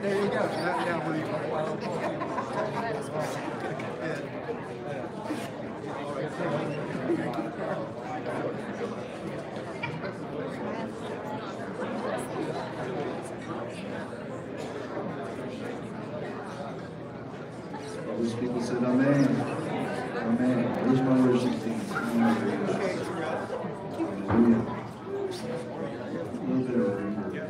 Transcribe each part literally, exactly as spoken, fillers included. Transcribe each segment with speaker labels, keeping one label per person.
Speaker 1: There you go. Now, now we,
Speaker 2: All those people said, Amen. Amen. Where's my worship team? Hallelujah. A little bit over here.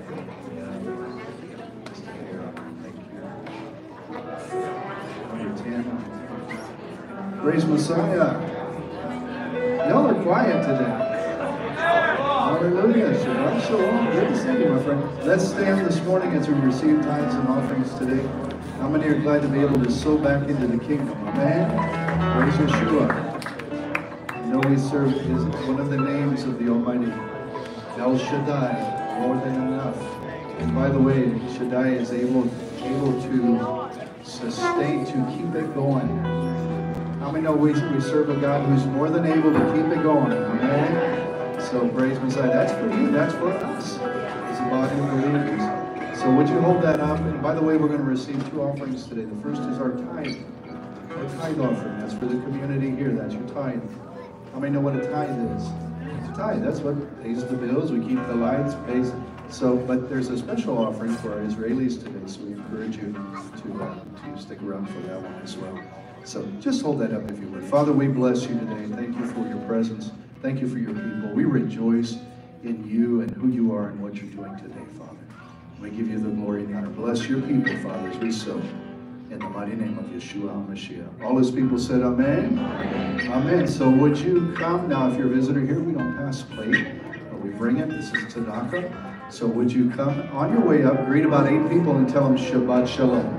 Speaker 2: Number ten. Praise Messiah. Y'all are quiet today. Hallelujah. Shabbat shalom. Good to see you, my friend. Let's stand this morning as we receive tithes and offerings today. How many are glad to be able to sow back into the kingdom? Amen. Praise Yeshua. You know we serve is one of the names of the Almighty. El Shaddai, more than enough. And by the way, Shaddai is able, able to sustain, to keep it going. How many know we, we serve a God who's more than able to keep it going? Amen. So praise Messiah. That's for you. That's for us. It's a body of believers. So would you hold that up? And by the way, we're going to receive two offerings today. The first is our tithe. Our tithe offering. That's for the community here. That's your tithe. How many know what a tithe is? It's a tithe. That's what pays the bills. We keep the lights, pays. So, but there's a special offering for our Israelis today. So we encourage you to, uh, to stick around for that one as well. So just hold that up if you would. Father, we bless you today. Thank you for your presence. Thank you for your people. We rejoice in you and who you are and what you're doing today, Father. We give you the glory and honor. Bless your people, Father, as we sow. In the mighty name of Yeshua HaMashiach. All his people said amen. Amen. Amen. So would you come? Now, if you're a visitor here, we don't pass plate, but we bring it. This is tzedakah. So would you come on your way up, greet about eight people, and tell them Shabbat Shalom.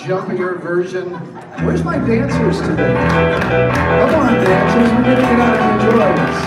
Speaker 2: jumpier version. Where's my dancers today? Come on, dancers, we're gonna get out and enjoy this.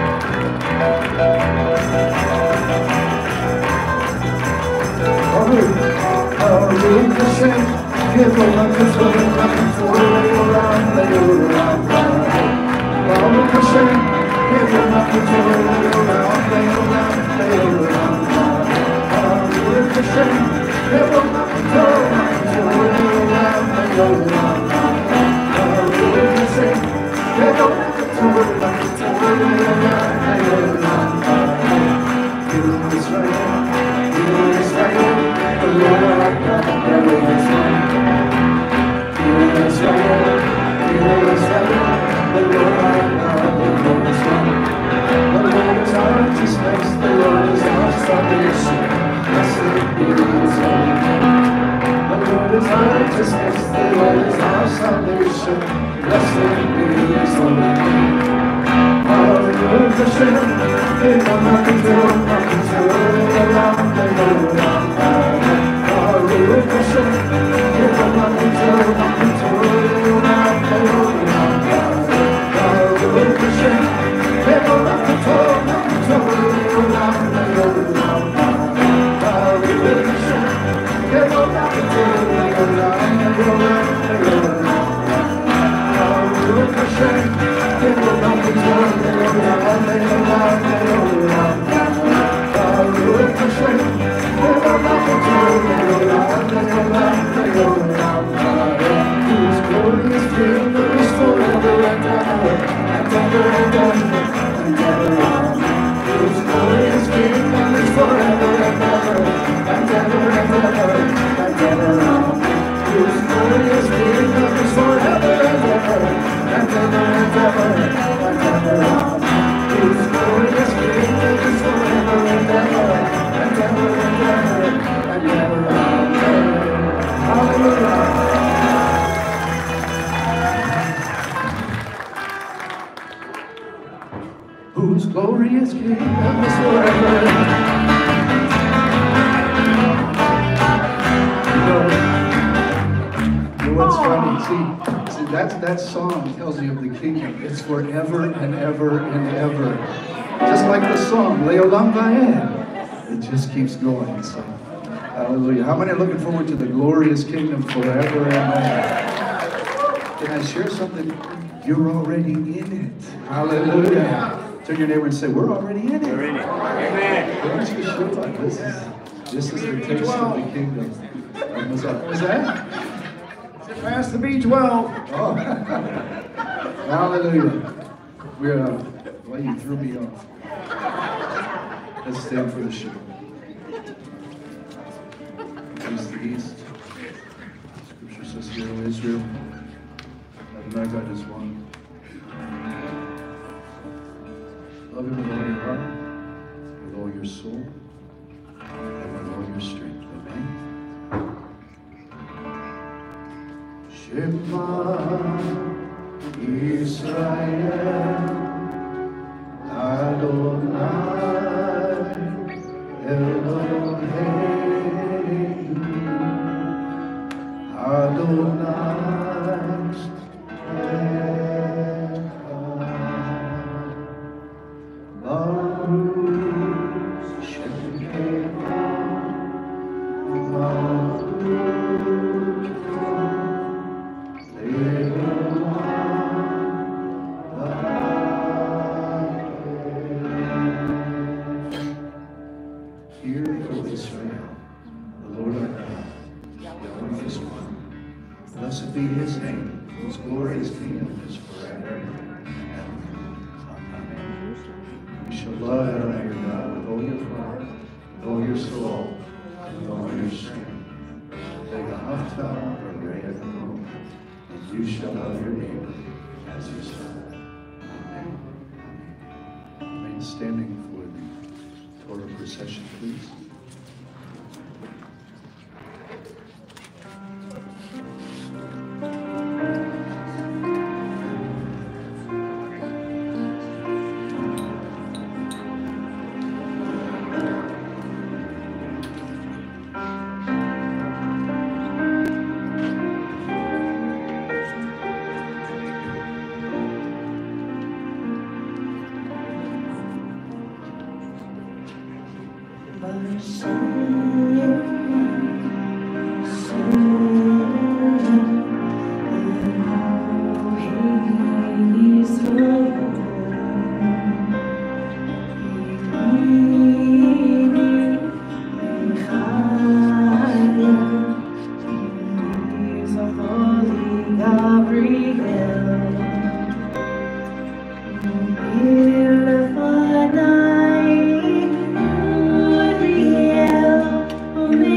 Speaker 2: Hurry, the shame, give a luck to swim, nothing to lay around, lay around. Hurry, the shame, give a luck to lay around, lay around, lay around. Hurry, the shame, give a luck to lay around, lay around. Hurry, the shame, give a luck to lay around, lay around. Do this right, do this right. The Lord our God never is one. Hear us right, hear us right. The Lord our God never is one. The Lord is our righteousness, the Lord is our salvation. Blessed be His holy name. The Lord is our righteousness, the Lord is our salvation. Blessed be His holy name. Hallelujah, Hashem, give a nothing to him, nothing to him, around the Lord our God. Hallelujah, Hashem, give a nothing to him, nothing to him, around the Lord our God. Hallelujah, Hashem, give a nothing to him, nothing to him, around the Lord our God. Hallelujah, Hashem, give a nothing to him, around the Lord our God. Hallelujah, Hashem, give a nothing to him. Whose glorious kingdom is forever and ever, and ever and ever, and ever. Whose glorious kingdom is forever and ever, and ever and ever, and ever. Whose glorious kingdom is forever and ever, and ever and ever, and ever. His glorious kingdom is forever and ever, and ever and ever, and ever, and ever. Hallelujah. Whose glorious kingdom is forever and ever. You know, you know what's funny? See, see that's, that song tells you of the kingdom. It's forever and ever and ever. Just like the song, Leolam Vaed. It just keeps going. So, hallelujah. How many are looking forward to the glorious kingdom forever and ever? Can I share something? You're already in it. Hallelujah. Turn your neighbor and say, we're already in it. We're in it. Amen. This is, this is the taste of the kingdom. What's that? What's that? Pass the B twelve. Oh. Hallelujah. We're, uh, well, you threw me off. Let's stand for the show. East to east. Scripture says, hear, O Israel, Adonai God is one. Love him with all your heart, with all your soul, and with all your strength. Amen. Shema Israel, Adonai Eloheinu, Adonai Echad, Baruch Shem Kevod, Baruch Hear, O Israel, the Lord our God, Yahweh is one. Blessed be his name, whose glorious kingdom is forever and ever. Amen. You shall love Adonai your God with all your heart, with all your soul, and with all your strength. Ve'ahavta l're'echo, and you shall love your neighbor as yourself. Amen. Remain standing for the Torah procession, please.
Speaker 1: Gabriel,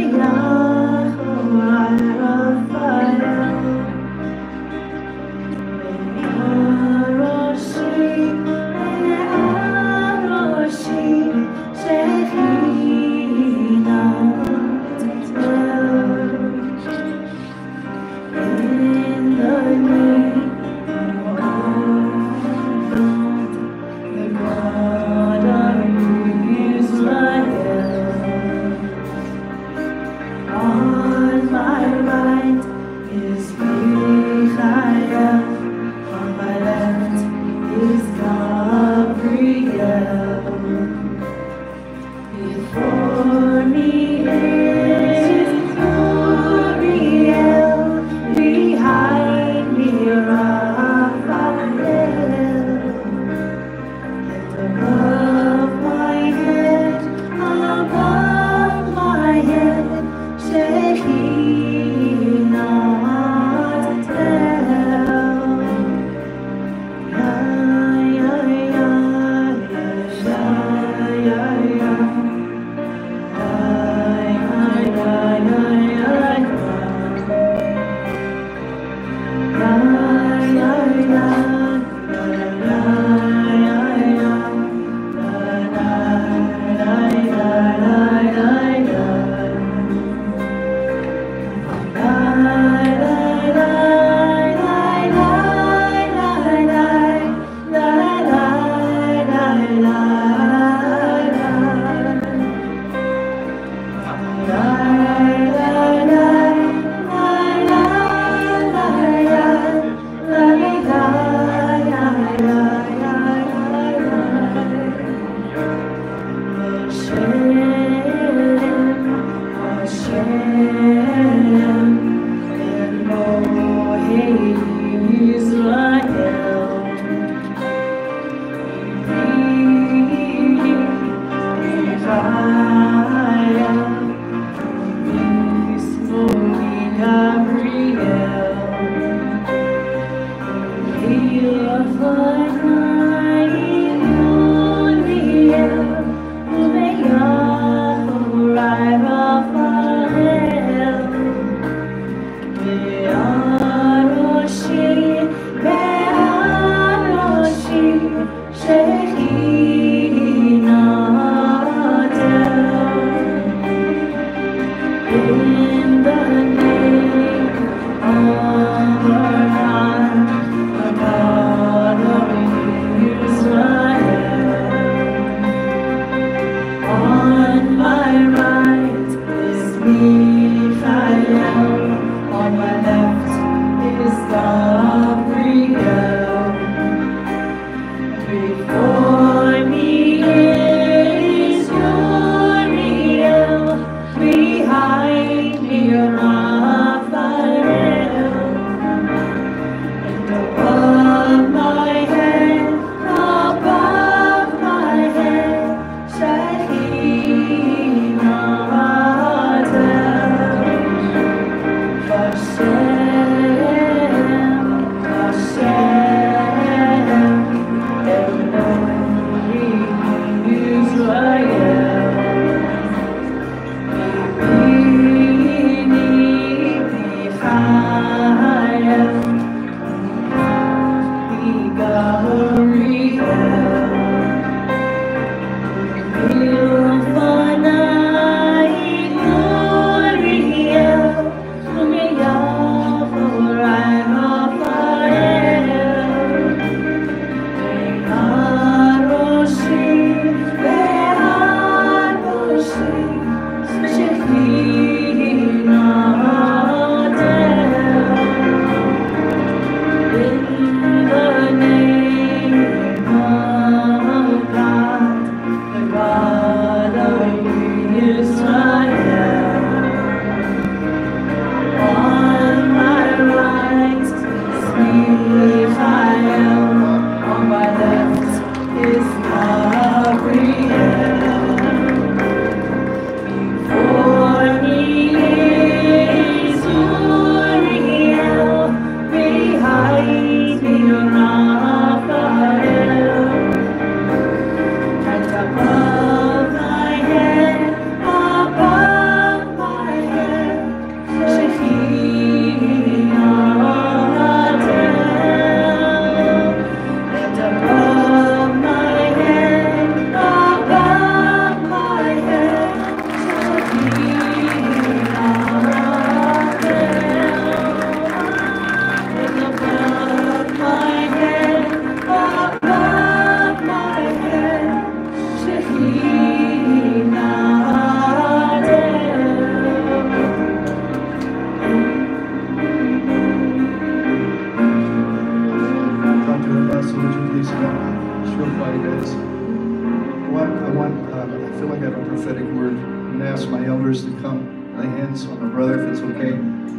Speaker 2: feel like I have a prophetic word. I'm going to ask my elders to come lay hands on my brother if it's okay.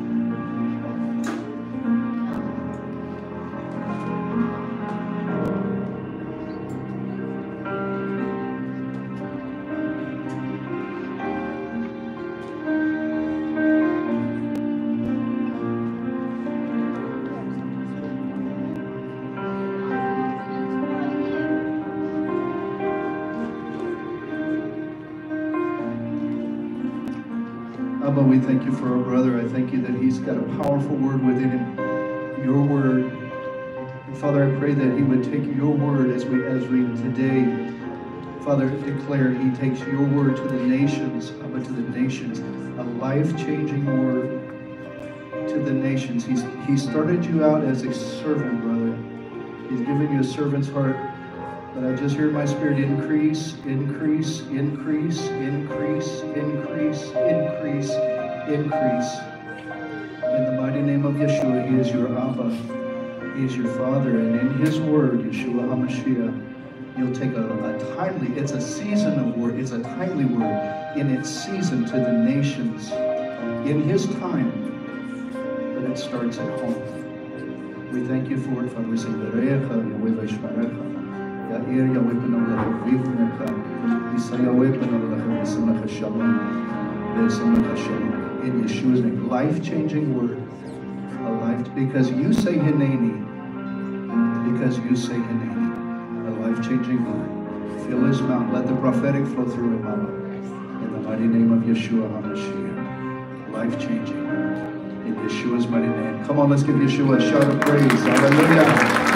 Speaker 2: Abba, we thank you for our brother. I thank you that he's got a powerful word within him, your word. And Father, I pray that he would take your word as we, as we today, Father, declare he takes your word to the nations, Abba, to the nations, a life-changing word to the nations. He's, he started you out as a servant, brother. He's given you a servant's heart. But I just hear my spirit increase, increase, increase, increase, increase, increase, increase. In the mighty name of Yeshua, he is your Abba. He is your Father. And in his word, Yeshua HaMashiach, you'll take a, a timely, it's a season of word, it's a timely word in its season to the nations, in his time. But it starts at home. We thank you for it, Father. We say, Ya'ir Yahweh Penolach Vivneka, Yisa Yahweh Penolach V'Simach Shalom, V'Simach Shalom. In Yeshua's name, life-changing word, a life because you say Hineni, because you say Hineni, a life-changing word. Fill his mouth. Let the prophetic flow through him, Abba. In the mighty name of Yeshua HaMashiach, life-changing. In Yeshua's mighty name. Come on, let's give Yeshua a shout of praise. Hallelujah.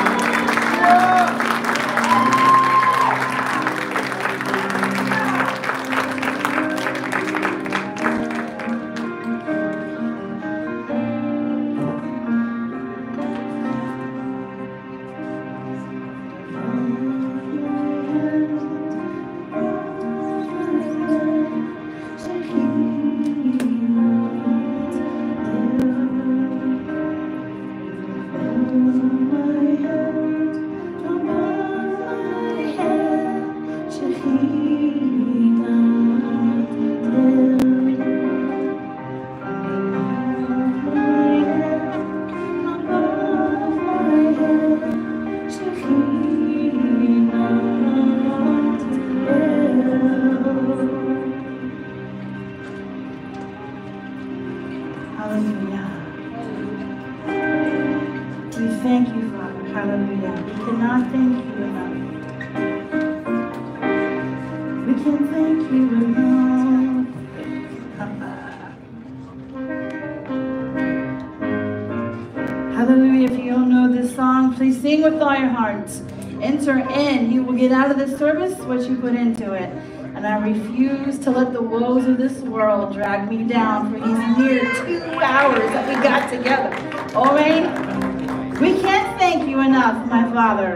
Speaker 1: Sing with all your hearts. Enter in. You will get out of this service what you put into it. And I refuse to let the woes of this world drag me down for these near two hours that we got together. All right? We can't thank you enough, my Father.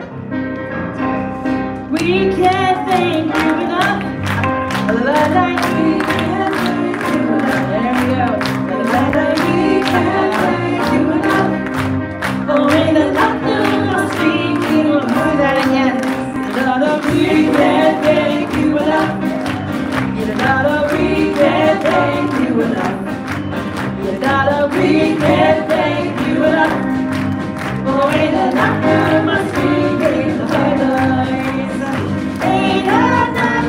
Speaker 1: We can't thank you enough. There we go. We can't thank you enough. Oh, ain't enough. We'll do that again. Lord, we can't thank you enough. Lord, we can't thank you enough. Lord, we can't thank you enough. Oh, ain't enough, you must be great. Ain't enough.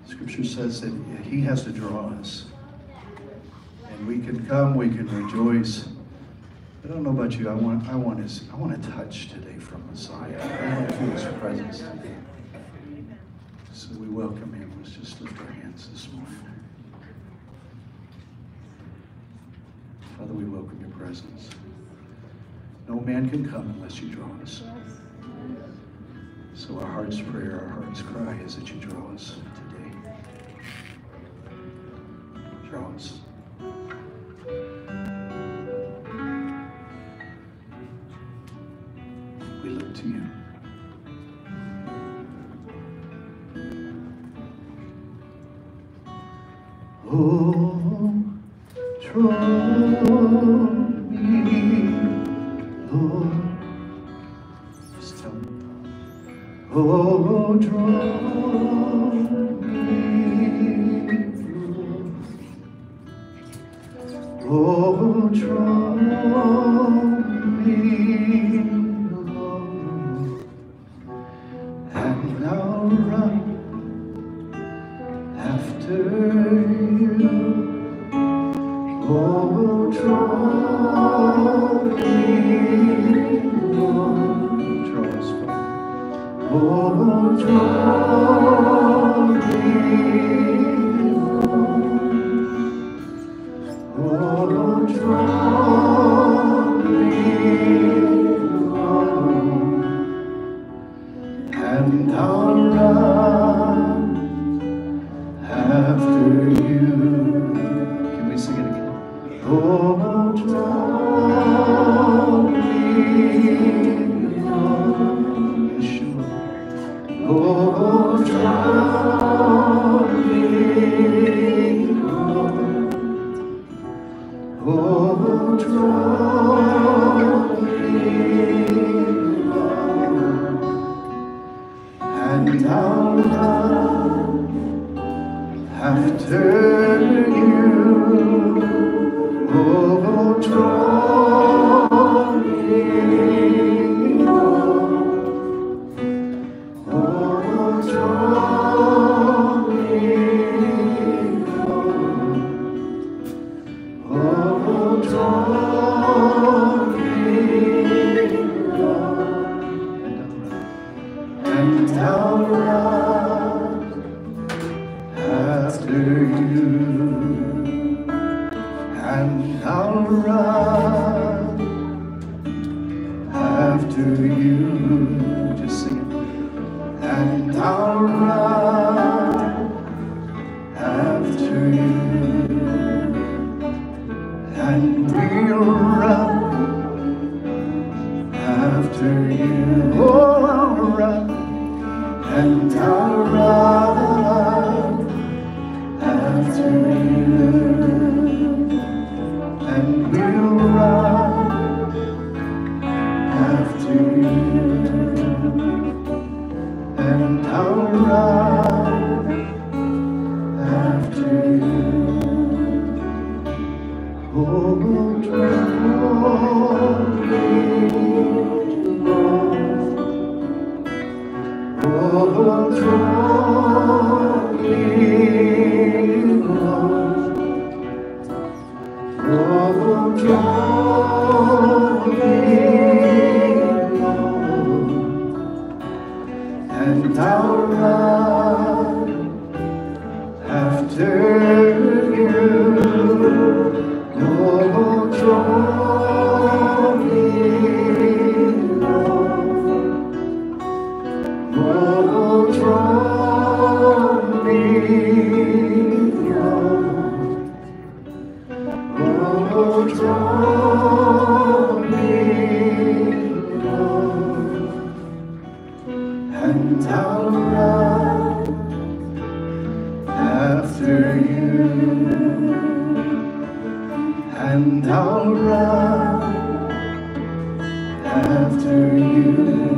Speaker 2: Scripture says that he has to draw us. And we can come, we can rejoice. I don't know about you, I want I want his I want a touch today from Messiah. I want to feel his presence today. So we welcome him. Let's just lift our hands this morning. Father, we welcome your presence. No man can come unless you draw us. So our heart's prayer, our heart's cry is that you draw us today. Draw us. We look to you. Oh, draw me, Lord. Just tell me. Oh, draw me, Lord. Oh, draw me, Lord. And I'll run after you. Oh, draw me, Lord. Draw us, Father. Oh, draw me, Lord. Oh, draw me, Lord. And I'll run after you. Can we sing it again? Oh, draw me, Lord. Yeshua. Oh, draw me, Lord. Oh, draw me, Lord. And I'll run after you. Oh, draw me, Lord. Oh, draw me, Lord. Oh, draw me, Lord. And I'll run after you. And I'll run after you. Just sing it. And I'll run after you. And we'll run after you. Oh, I'll run. And I'll run after you. And we'll run after you. And I'll run after you. Oh, draw me, Lord. Oh, draw me, Lord. Oh, draw me, Lord. And I'll run after you. Oh, draw me, Lord. Oh, draw me, Lord. Oh, draw me, Lord. And I'll run after you. And I'll run after you.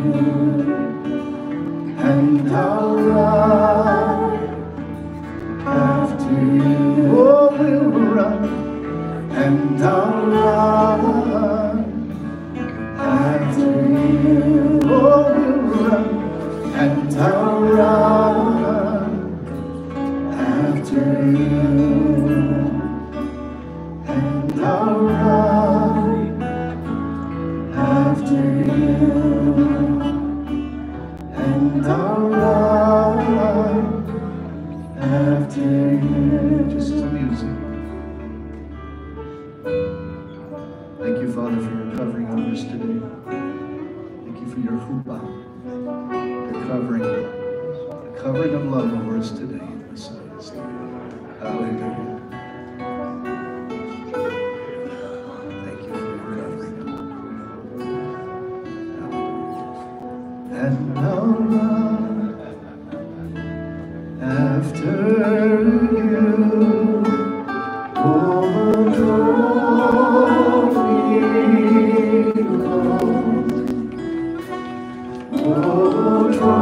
Speaker 2: And I'll run after you. Oh, we'll run. And I'll run after you. Oh, we'll run. And I'll run after you, and I'll run after you, and I'll run after you. Just as music. Thank you, Father, for your covering over us today. Thank you for your chuppah, your covering, the covering of love over us today. Hallelujah. Thank you for your covering. Hallelujah. And I'll run after you. Oh, draw me, Lord. Oh,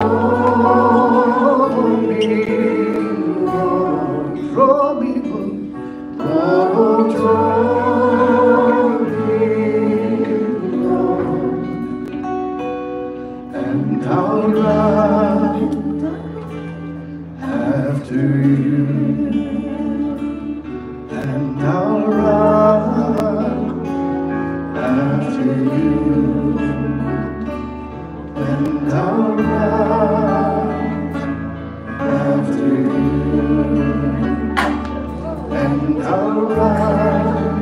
Speaker 2: draw me, Lord. Draw me, Lord. Oh, draw me, Lord. And I'll run after you. And I'll run after you, and I'll run after you, and I'll run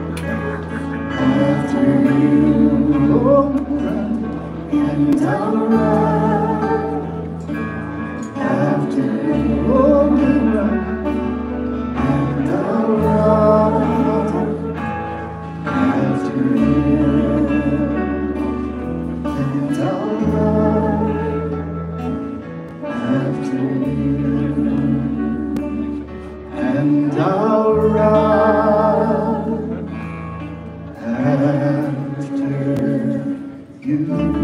Speaker 2: after you, oh, run, and I'll run after you, oh, run. And I'll run after you, and I'll run after you, and I'll run after you.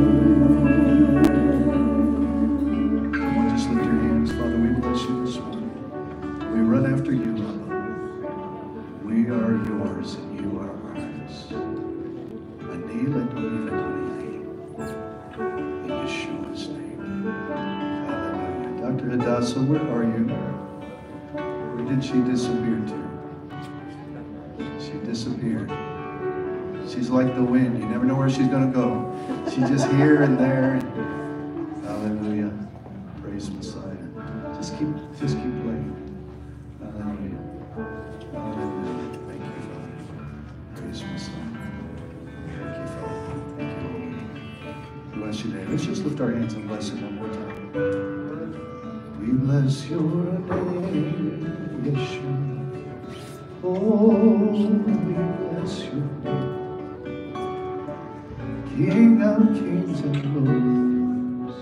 Speaker 2: Come on, just lift your hands. Father, we bless you this morning. We run after you, Lord. We are yours and you are ours. Anila Dolivetani. In Yeshua's name. Hallelujah. Doctor Hadassah, where are you? Where did she disappear to? She disappeared. She's like the wind. You never know where she's going to go. She's just here and there. Hallelujah. Praise Messiah. Just keep, just keep playing. Hallelujah. Hallelujah. Thank you, Father. Praise Messiah. Thank you, Father. Thank you, Lord. Bless your name. Let's just lift our hands and bless it one more time. We bless your name, Yeshua. Oh, we bless your name. King of kings and lords.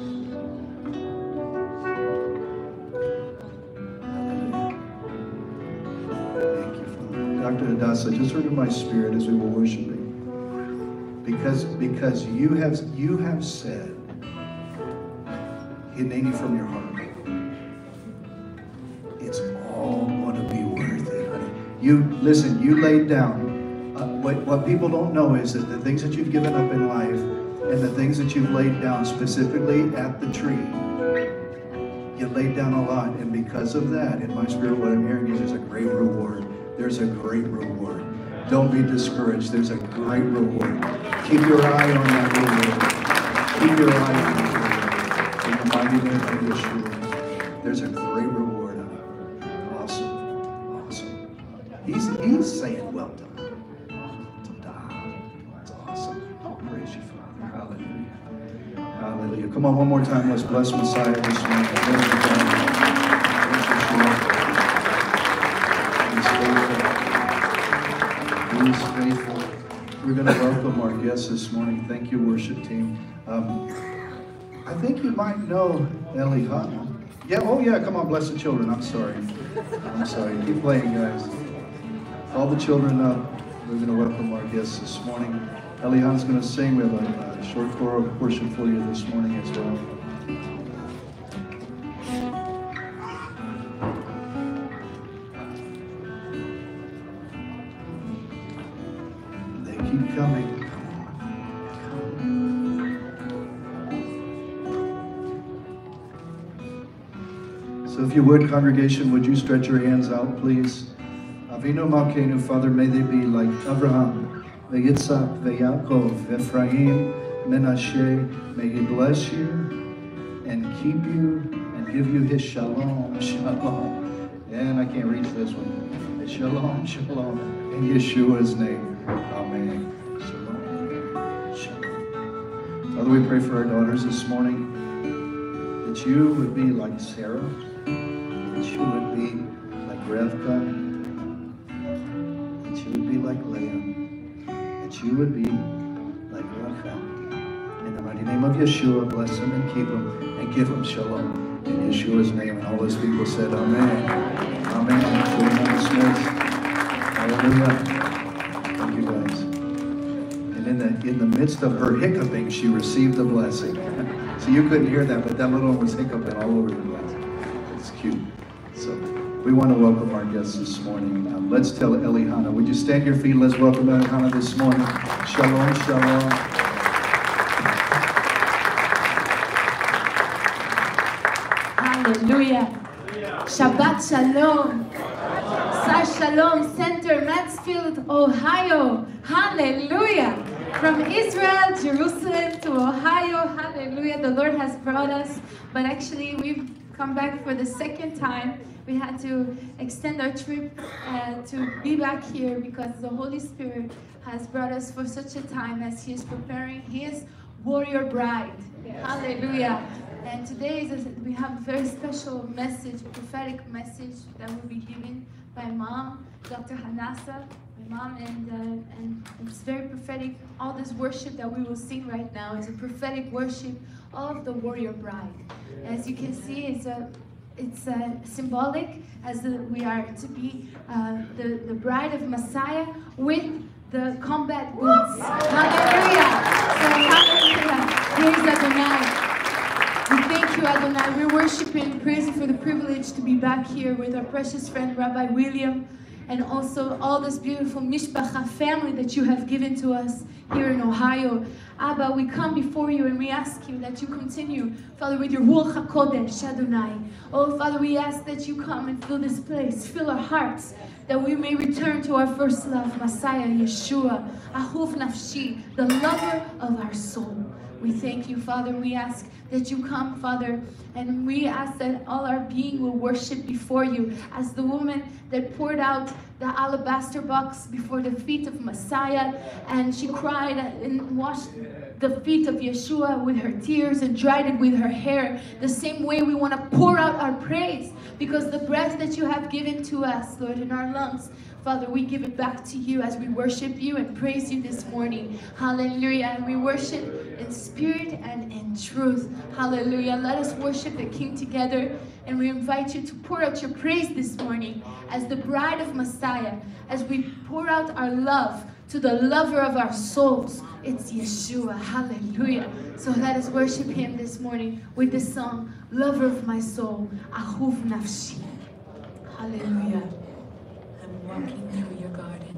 Speaker 2: Doctor Hadassah, just heard in my spirit as we were worshiping, because because you have you have said, Hineni from your heart, it's all going to be worth it, honey. You listen. You laid down. Uh, what what people don't know is that the things that you've given up in life and the things that you've laid down specifically at the tree, you laid down a lot, and because of that, in my spirit, what I'm hearing is there's a great reward. There's a great reward. Don't be discouraged. There's a great reward. Keep your eye on that reward. Keep your eye on that reward. In the mighty name of Yeshua. There's a great reward on it. Awesome. Awesome. He's, he's saying, well done. That's awesome. Praise you, Father. Hallelujah. Hallelujah. Come on, one more time. Let's bless Messiah this morning. He's faithful. We're going to welcome our guests this morning. Thank you, worship team. Um, I think you might know Elihana. Yeah, oh yeah, come on, bless the children. I'm sorry. I'm sorry. Keep playing, guys. All the children up. We're going to welcome our guests this morning. Elihana's going to sing. We have a, a short choral portion for you this morning as well. Keep coming. Come on. Come. So So if you would, congregation, would you stretch your hands out, please? Avinu Malkeinu, Father, may they be like Abraham, Yitzhak, Yaakov, Ephraim, Menashe. May He bless you and keep you and give you His shalom, shalom. And I can't reach this one. Shalom, shalom. In Yeshua's name, amen. Shalom, shalom. Father, we pray for our daughters this morning, that you would be like Sarah, that you would be like Rivka, that you would be like Leah, that you would be like Rachel. In the mighty name of Yeshua, bless them and keep them and give them shalom. In Yeshua's name, and all those people said, amen. Amen. Hallelujah. Thank you guys. And in the in the midst of her hiccuping, she received the blessing. So you couldn't hear that, but that little one was hiccuping all over the place. It's cute. So we want to welcome our guests this morning. Um, let's tell Elihana. Would you stand your feet? Let's welcome Elihana this morning. Shalom, shalom.
Speaker 3: Hallelujah. Shabbat shalom. Sar Shalom Center, Mansfield, Ohio. Hallelujah. From Israel, Jerusalem to Ohio. Hallelujah. The Lord has brought us. But actually, we've come back for the second time. We had to extend our trip uh, to be back here because the Holy Spirit has brought us for such a time as He is preparing His warrior bride. Yes. Hallelujah. And today is a, we have a very special message, a prophetic message that will be given by Mom, Doctor Hannasa, my mom, and uh, and it's very prophetic. All this worship that we will sing right now is a prophetic worship of the warrior bride. As you can see, it's a it's uh, symbolic as the, we are to be uh, the the bride of Messiah with the combat boots. Hallelujah! So hallelujah! Praise Adonai. We thank you, Adonai. We're worshiping, praising for the privilege to be back here with our precious friend, Rabbi William, and also all this beautiful Mishpacha family that you have given to us here in Ohio. Abba, we come before you and we ask you that you continue, Father, with your Ruach HaKodesh, Adonai. Oh, Father, we ask that you come and fill this place, fill our hearts, that we may return to our first love, Messiah, Yeshua, Ahuv Nafshi, the lover of our soul. We thank you, Father. We ask that you come, Father, and we ask that all our being will worship before you as the woman that poured out the alabaster box before the feet of Messiah, and she cried and washed the feet of Yeshua with her tears and dried it with her hair. The same way we want to pour out our praise, because the breath that you have given to us, Lord, in our lungs, Father, we give it back to you as we worship you and praise you this morning. Hallelujah. And we worship in spirit and in truth. Hallelujah. Let us worship the King together. And we invite you to pour out your praise this morning as the bride of Messiah, as we pour out our love to the lover of our souls. It's Yeshua. Hallelujah. So let us worship him this morning with the song, Lover of My Soul, Ahuv Nafshi. Hallelujah.
Speaker 4: Walking through your garden.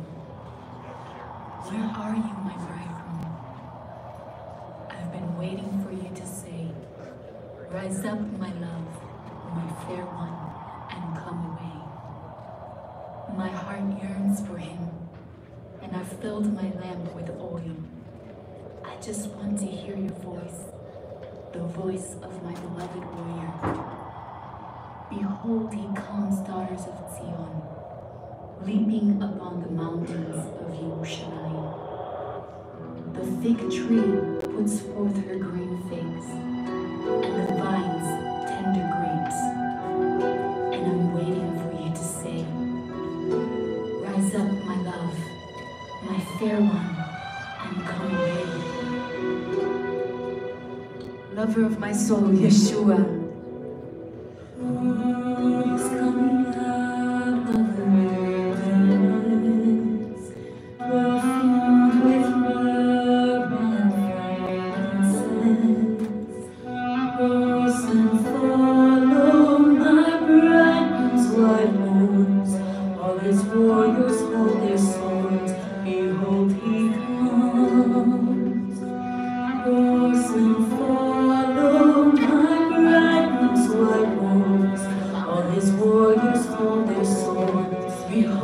Speaker 4: Where are you, my bridegroom? I've been waiting for you to say, rise up, my love, my fair one, and come away. My heart yearns for him, and I've filled my lamp with oil. I just want to hear your voice, the voice of my beloved warrior. Behold, he comes, daughters of Zion, leaping upon the mountains of Yerushalayim. The fig tree puts forth her green figs, and the vines tender grapes. And I'm waiting for you to say, rise up, my love, my fair one, and come away.
Speaker 3: Lover of my soul, Yeshua.
Speaker 4: He's coming out of the wilderness, perfumed with myrrh and frankincense. Rose and follow my bridegroom's white horse. All his warriors hold their swords. Behold, he comes. Rose and follow my bridegroom's white horse. All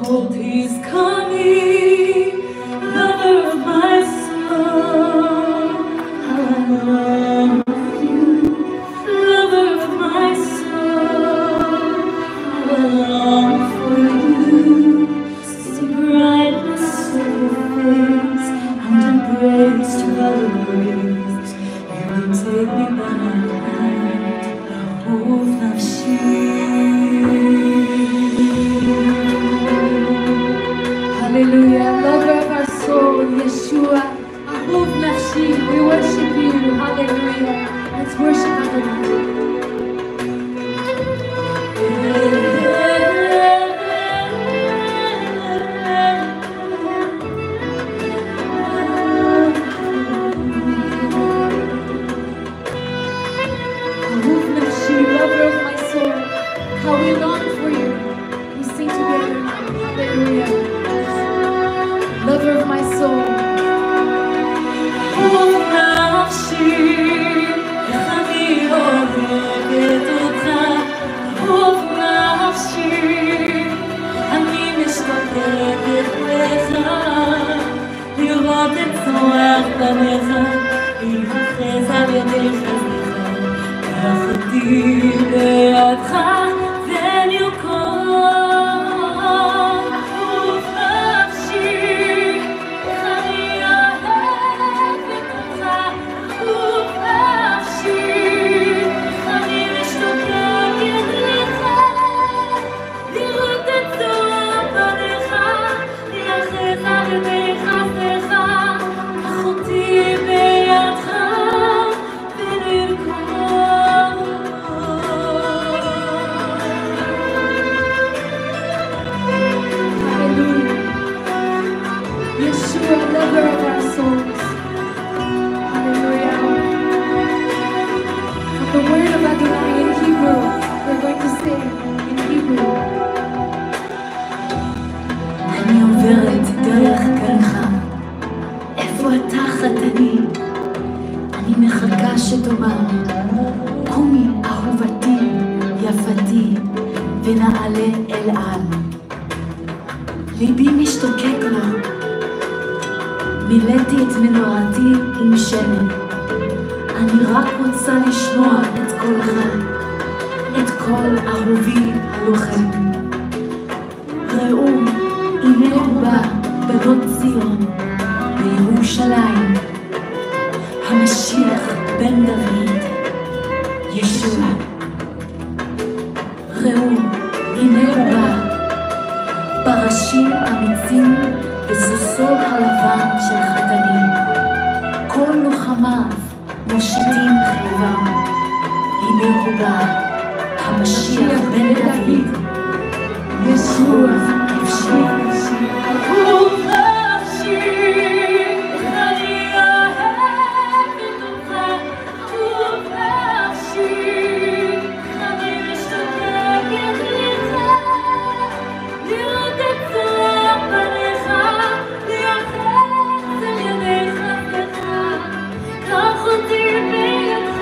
Speaker 4: Behold, he's coming, lover of my soul. How I love you, lover of my soul. How I long for you, see brightness of your face, and embrace to other grace. You will take me by my hand, oh nafshi.
Speaker 3: Hallelujah, lover of our soul, Yeshua, Ahuv Nafshi, we worship you, hallelujah. Let's worship Adonai. Ahuv Nafshi, lover of my soul, how we long for you. We sing together, hallelujah. Lover of my soul.
Speaker 4: אהוב נפשי, איך אני אוהבת אותך. אהוב נפשי, אני משתוקקת לך, לראות את צומח פניך, להיאחז על ידי חסדך. קח אותי בידך ונרקוד. אהוב נפשי, איך אני אוהבת אותך. אהוב נפשי, איך אני משתוקקת לך, לראות את צומח פניך, להיאחז על ידי חסדך. קח אותי בידך ונרקוד.
Speaker 3: Hallelujah. Yeshua, lover of our souls. Hallelujah. From the word of Adonai in Hebrew, we're going to say in Hebrew.
Speaker 4: אני עוברת דרך גלך, איפה אתה חתני? אני מחכה שתאמר, קומי אהובתי, יפתי, ונעלה אל על. ליבי משתוקק לו, מילאתי את מנורתי עם שמן. אני רק רוצה לשמוע את קולך, את קול אהובי הלוחם. ראו, הנה הוא בא בנות ציון, בירושלים, המשיח בן דוד, ישוע. ראו, הנה הוא בא, פרשים אמיצים בסוסו הלבן של חתני. כל לוחמיו מושיטים חרבם. הנה הוא בא, המשיח בן דוד, ישוע נפשי. אהוב נפשי, איך אני אוהבת אותך. אהוב נפשי, איך אני משתוקקת לך, לראות את צומח פניך, להיאחז על ידי חסדך. קח אותי בידך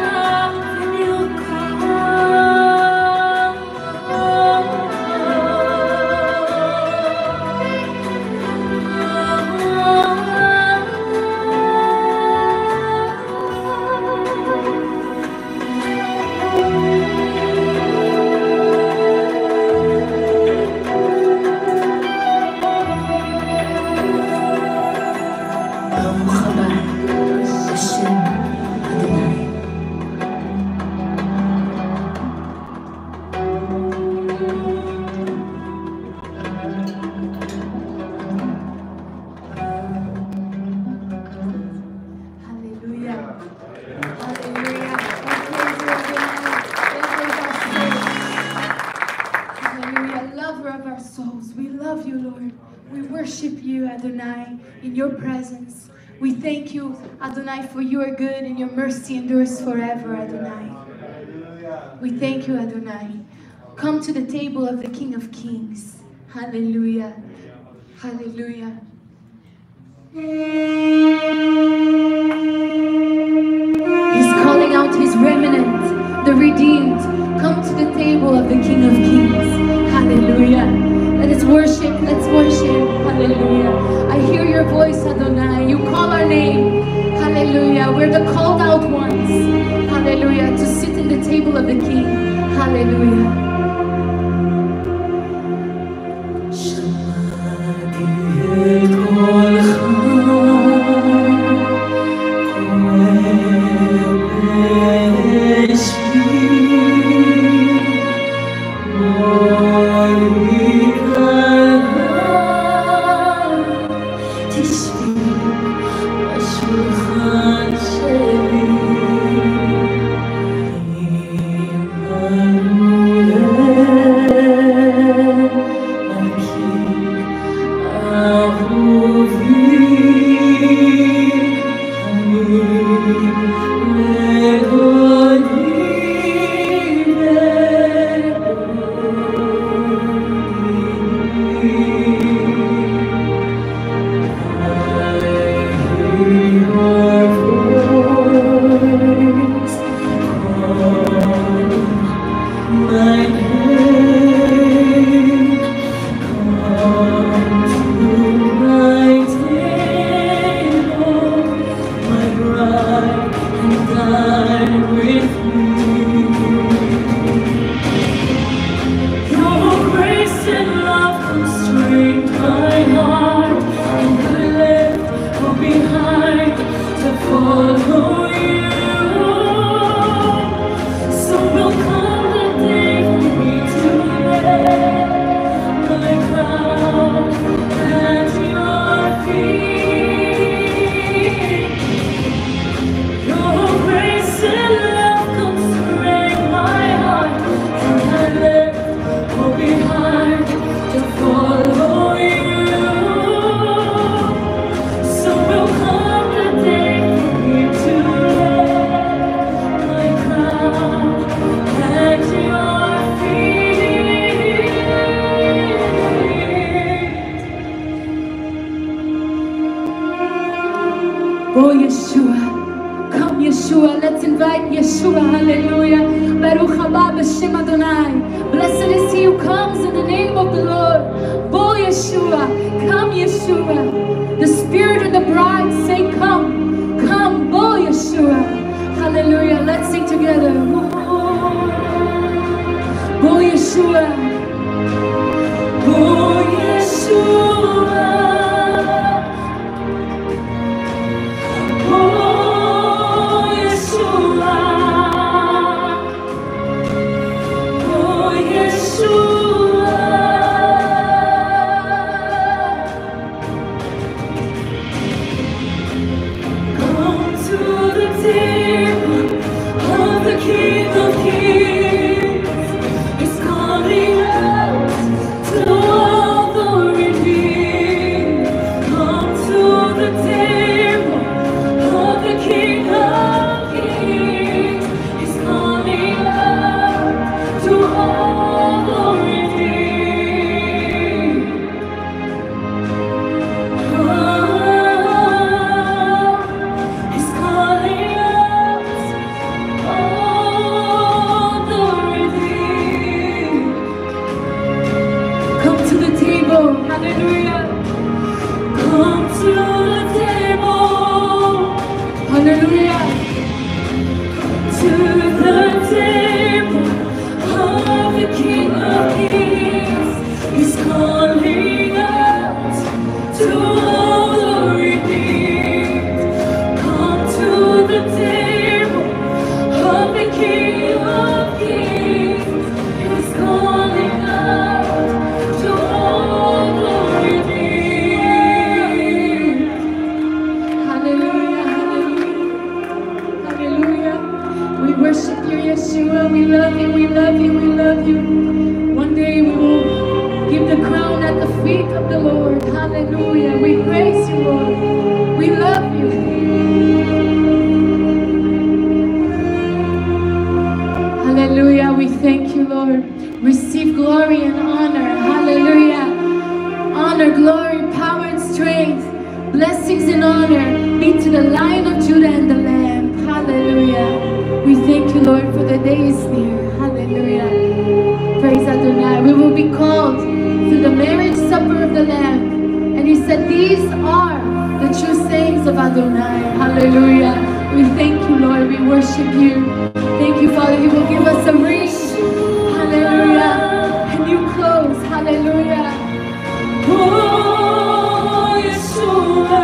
Speaker 4: ברוך הבא בשם אדוני.
Speaker 3: Hallelujah. Hallelujah. Hallelujah. Lover of our souls. We love you, Lord. We worship you, Adonai, in your presence. We thank you, Adonai, for you are good and your mercy endures forever, Adonai. We thank you, Adonai. Come to the table of the King of Kings. Hallelujah. Hallelujah. He's calling out his remnant, the redeemed. Come to the table of the King of Kings. Hallelujah. Let us worship. Let's worship. the called out ones. Hallelujah. To sit in the table of the King. Hallelujah. Oh, Yeshua. Come, Yeshua. Let's invite Yeshua. Hallelujah. Baruch haba b'shem Adonai. Blessed is he who comes in the name of the Lord. Oh, Yeshua. Come, Yeshua. The Spirit and the bride say, come. Come, oh, Yeshua. Hallelujah. Let's sing together. Oh, Yeshua. Oh, Yeshua.
Speaker 1: King of Kings is calling out to all the redeemed. Come to the table of the King of Kings. He's calling out to all the redeemed. Oh, he's calling out. Hallelujah. Come to the table. Hallelujah. To the table of the King of Kings. He's calling out to all the redeemed. Come to the table of the King of Kings. He's calling out to all the redeemed. Hallelujah, hallelujah, hallelujah. We worship you, Yeshua. We love you, we love you, we love you. One day we will give the crown at the feet of the Lord. Hallelujah. We praise you, Lord. We love you. Hallelujah. We thank you, Lord. Receive glory and honor. Hallelujah. Honor, glory, power, and strength. Blessings and honor be to the Lion of Judah and the Lamb. Hallelujah. We thank you, Lord, for the day is near. Hallelujah. Praise Adonai. We will be called to the marriage supper of the Lamb. And he said, these are the true sayings of Adonai. Hallelujah. We thank
Speaker 3: worship you. Thank you, Father. You will give us a ring. Hallelujah. And new clothes. Hallelujah.
Speaker 1: Oh, Yeshua.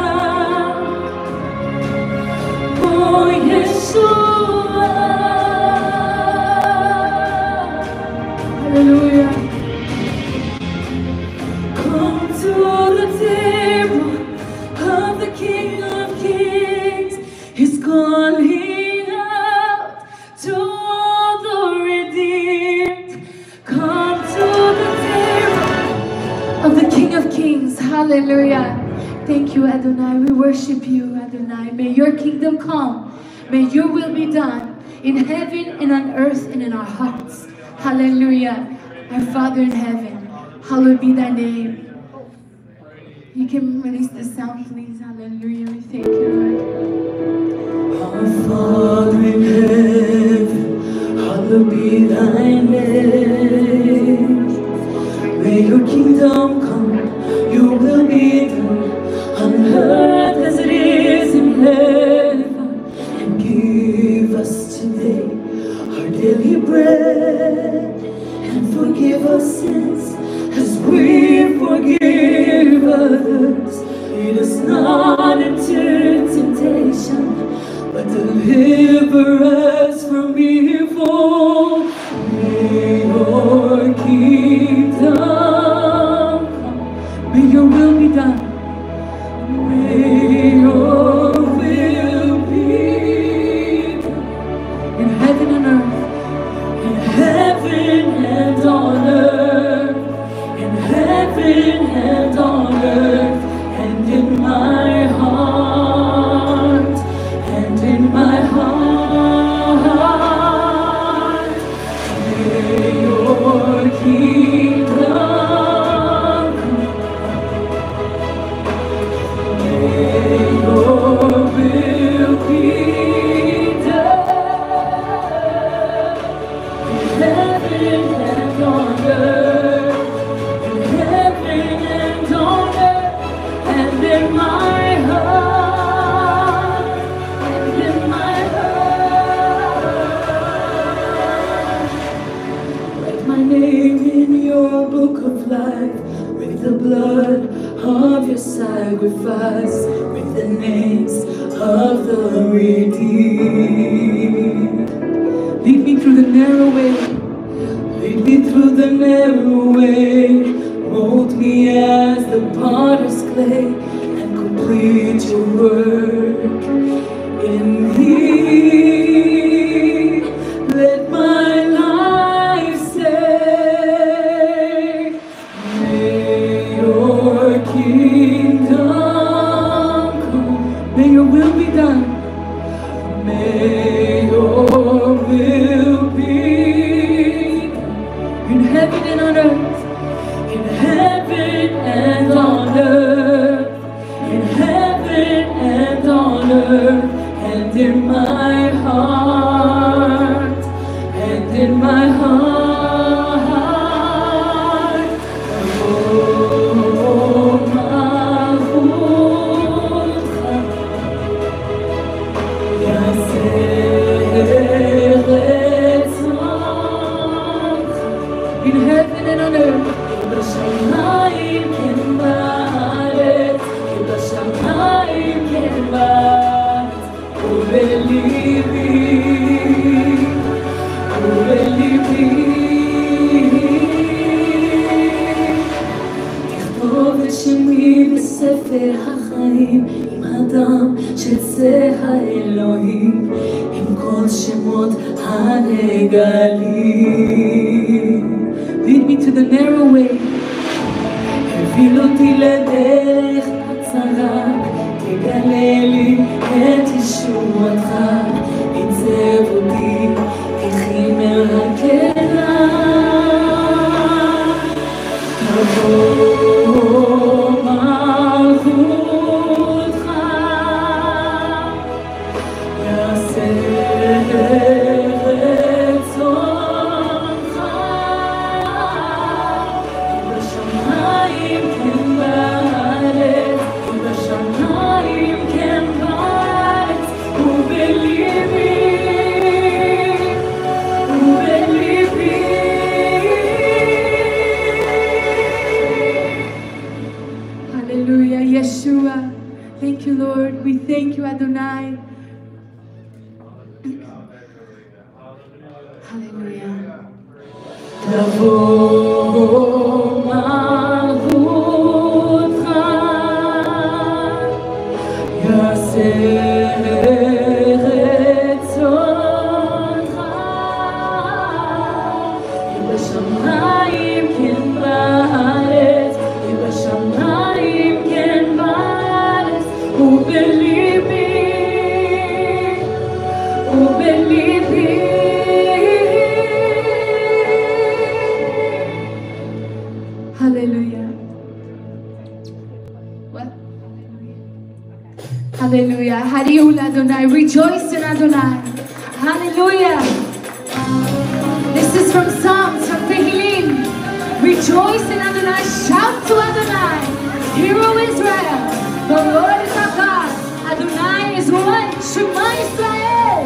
Speaker 1: Oh, Yeshua.
Speaker 3: Hallelujah.
Speaker 1: Come to the table of the King of Kings. He's calling out to all the redeemed. Come to the table
Speaker 3: Of the King of Kings. Hallelujah. Thank you, Adonai. We worship you, Adonai. May your kingdom come. May your will be done in heaven and on earth and in our hearts. Hallelujah. Our Father in heaven, hallowed be thy name. You can release the sound, please. Hallelujah. We thank you, Lord.
Speaker 1: Our Father in heaven, hallowed be thy name. May your kingdom come, your will be done, on earth as it is in heaven. And give us today our daily bread, and forgive us sins as we forgive others. Lead us not into temptation, but deliver us from evil. May your kingdom come, may your will be done. May your will be done
Speaker 3: In heaven and earth.
Speaker 1: in heaven and on earth, in heaven and on earth, and in my heart, and in my heart. May your kingdom come, may your will be done. Heaven and on earth, in heaven and on earth, and in my heart, and in my heart. Write my name in your book of life, with the blood of your sacrifice, with the names of the redeemed.
Speaker 3: Lead me through the narrow way.
Speaker 1: Lead me through the narrow way, mold me as the potter's clay, and complete your work in me. Let my life say, may your kingdom come,
Speaker 3: May your will be done.
Speaker 1: may your will be
Speaker 3: In heaven and on earth.
Speaker 1: in heaven and on earth, in heaven and on earth, and in my heart, and in my heart. Oh, Malchutcha, Yaseh Retzoncha.
Speaker 3: In heaven and on earth.
Speaker 1: בשמיים כן בארץ, כי בשמיים כן בארץ, ובליבי, ובליבי. תכתוב את שמי בספר החיים, עם הדם של צא האלוהים, עם כל שמות הנגלים.
Speaker 3: Lead me to the narrow way.
Speaker 1: הוביל אותי לדרך הצרה, תגלה לי את ישועתך, עיצב אותי כחימר הקנאה. תבוא מלכותך, יעשה רצונך. בשמיים כן בארץ, בשמיים כן בארץ, ובליבי
Speaker 3: Yeshua. Thank you, Lord. We thank you, Adonai. Hallelujah.
Speaker 1: תבוא מלכותך, יעשה רצונך, אם בשמיים כן בארץ, אם בשמיים כן בארץ, ובליבי, ובליבי.
Speaker 3: Hallelujah. What? Hallelujah. Hariul Adonai. Rejoice in Adonai. Hallelujah. This is from Psalms, from Tehillim. Rejoice in Adonai. Shout to Adonai. Hear, O Israel. The Lord is our God. Adonai is one. Shema Israel.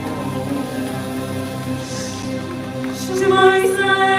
Speaker 1: Shema Israel.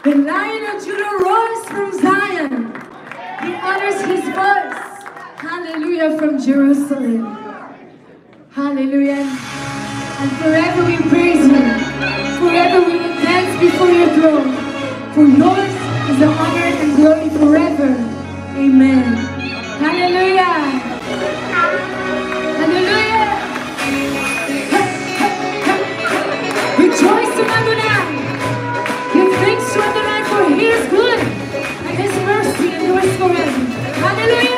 Speaker 3: The Lion of Judah roars from Zion. He utters his voice. Hallelujah, from Jerusalem. Hallelujah. And forever we praise you. Forever we will dance before your throne. For yours is the honor and glory forever. Amen. Hallelujah. Hallelujah. Rejoice in Adonai. Give thanks to Adonai, for he is good, and his mercy endures forever. Hallelujah.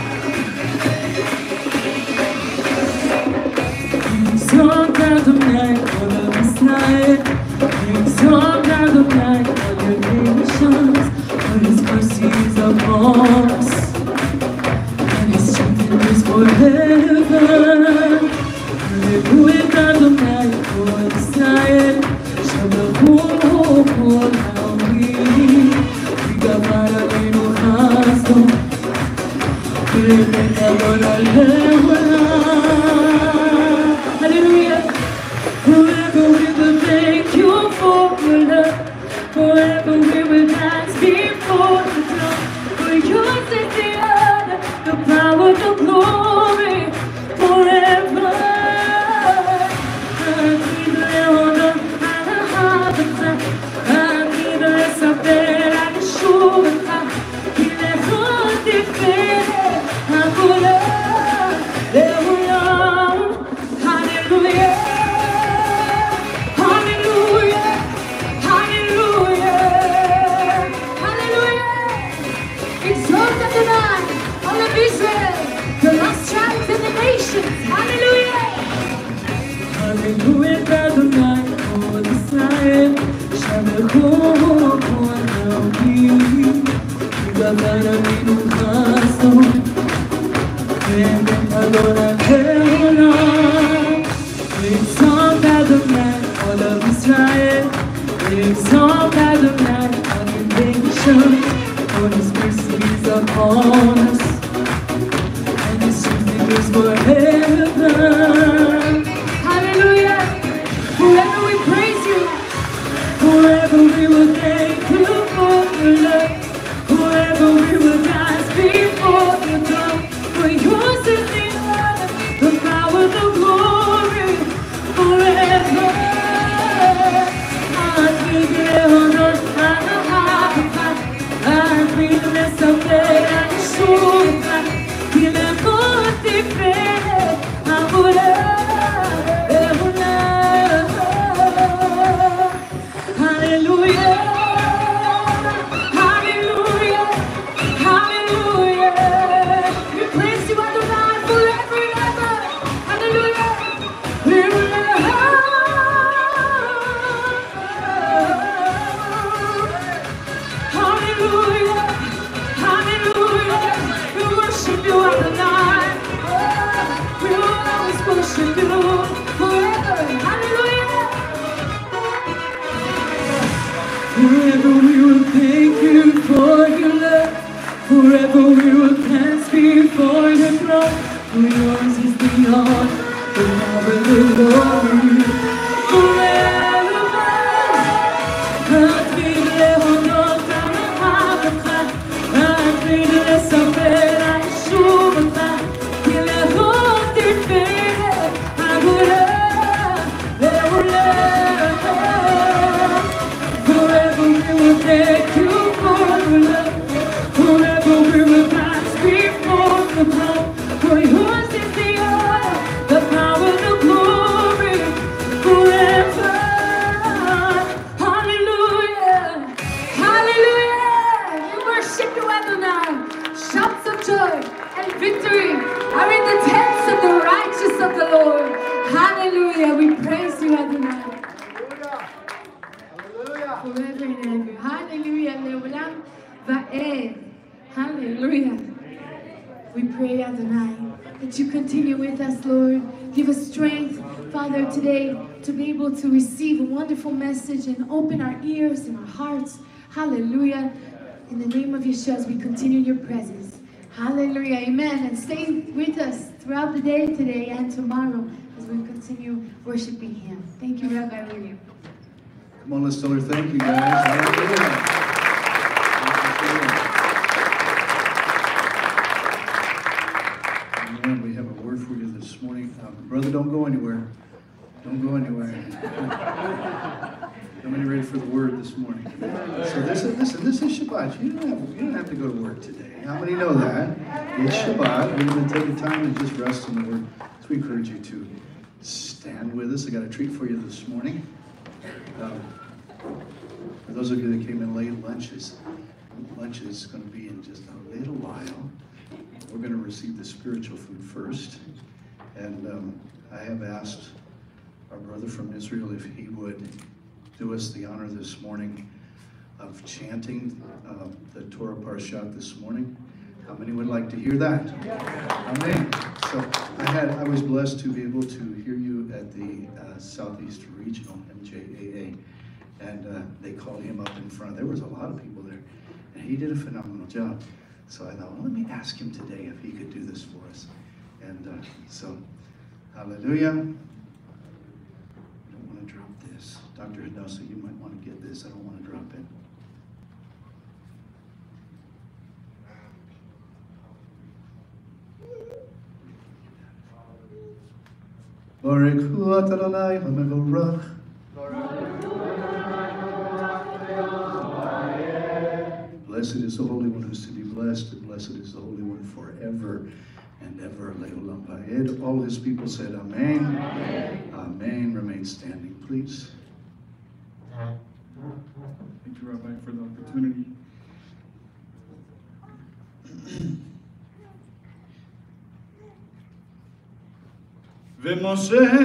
Speaker 1: Exalt Adonai, all of Israel. Exalt Adonai, all your nations. For his mercy is upon us, and his strength endures forever. Hallelujah, Adonai, all Israel. Shabbat kol ha'olim. V'gavar aleinu chesed. V'gavar aleinu. Hallelujah. Forever we will thank you for your love. Forever we will dance before the throne. For yours is the honor, the power, the glory, forever. Hallelujah, Adonai, all Israel. Shabbat kol ha'olim. V'gavar aleinu chesed. V'gavar aleinu. Exalt Adonai, all of Israel. Exalt Adonai, all your nations. For his mercy is upon us, and his strength endures forever.
Speaker 3: Forever we praise you.
Speaker 1: Forever we will thank you for your love. Forever we will dance before the throne. For yours is the honor, the power, the glory, forever. Forever we will thank you for your love. Forever we will dance before your throne. For yours is the honor, the power, the glory, forever. Thank you for your love. Forever we will dance before the throne. For yours is the honor, the power, the glory, forever. Hallelujah. Hallelujah. We worship you, Adonai. Shouts of joy and victory are in the tents of the righteous of the Lord. Hallelujah. We praise you, Adonai. Forever and ever. Hallelujah. Leolam va'ed. Hallelujah. We pray, Adonai, that you continue with us, Lord. Give us strength, Father, today to be able to receive a wonderful message and open our ears and our hearts. Hallelujah. In the name of Yeshua, as we continue in your presence. Hallelujah. Amen. And stay with us throughout the day today and tomorrow as we continue worshiping him. Thank you, Rabbi William.
Speaker 2: Come on, let's tell her thank you, guys. Hallelujah. brother, don't go anywhere. Don't go anywhere. How many ready for the word this morning? So this is, listen, this is Shabbat. You don't have, you don't have to go to work today. How many know that? It's Shabbat. We're going to take a time and just rest in the word. So we encourage you to stand with us. I got a treat for you this morning. Um, for those of you that came in late, lunch is, lunch is going to be in just a little while. We're going to receive the spiritual food first. And um, I have asked our brother from Israel if he would do us the honor this morning of chanting uh, the Torah Parshat this morning. How many would like to hear that? Amen. So I had I was blessed to be able to hear you at the uh, Southeast Regional M J A A, and uh, they called him up in front. There was a lot of people there, and he did a phenomenal job. So I thought, well, let me ask him today if he could do this for us. And uh, so, hallelujah. Drop this. Doctor Hadassah, you might want to get this. I don't want to drop it. Baruch hu Adonai hamevorach. Blessed is the Holy One who is to be blessed, and blessed is the Holy One forever and ever. Le'olam va'ed. All his people said amen. Amen. Amen. Remain standing, please.
Speaker 5: Thank you, Rabbi, for the opportunity. ומשה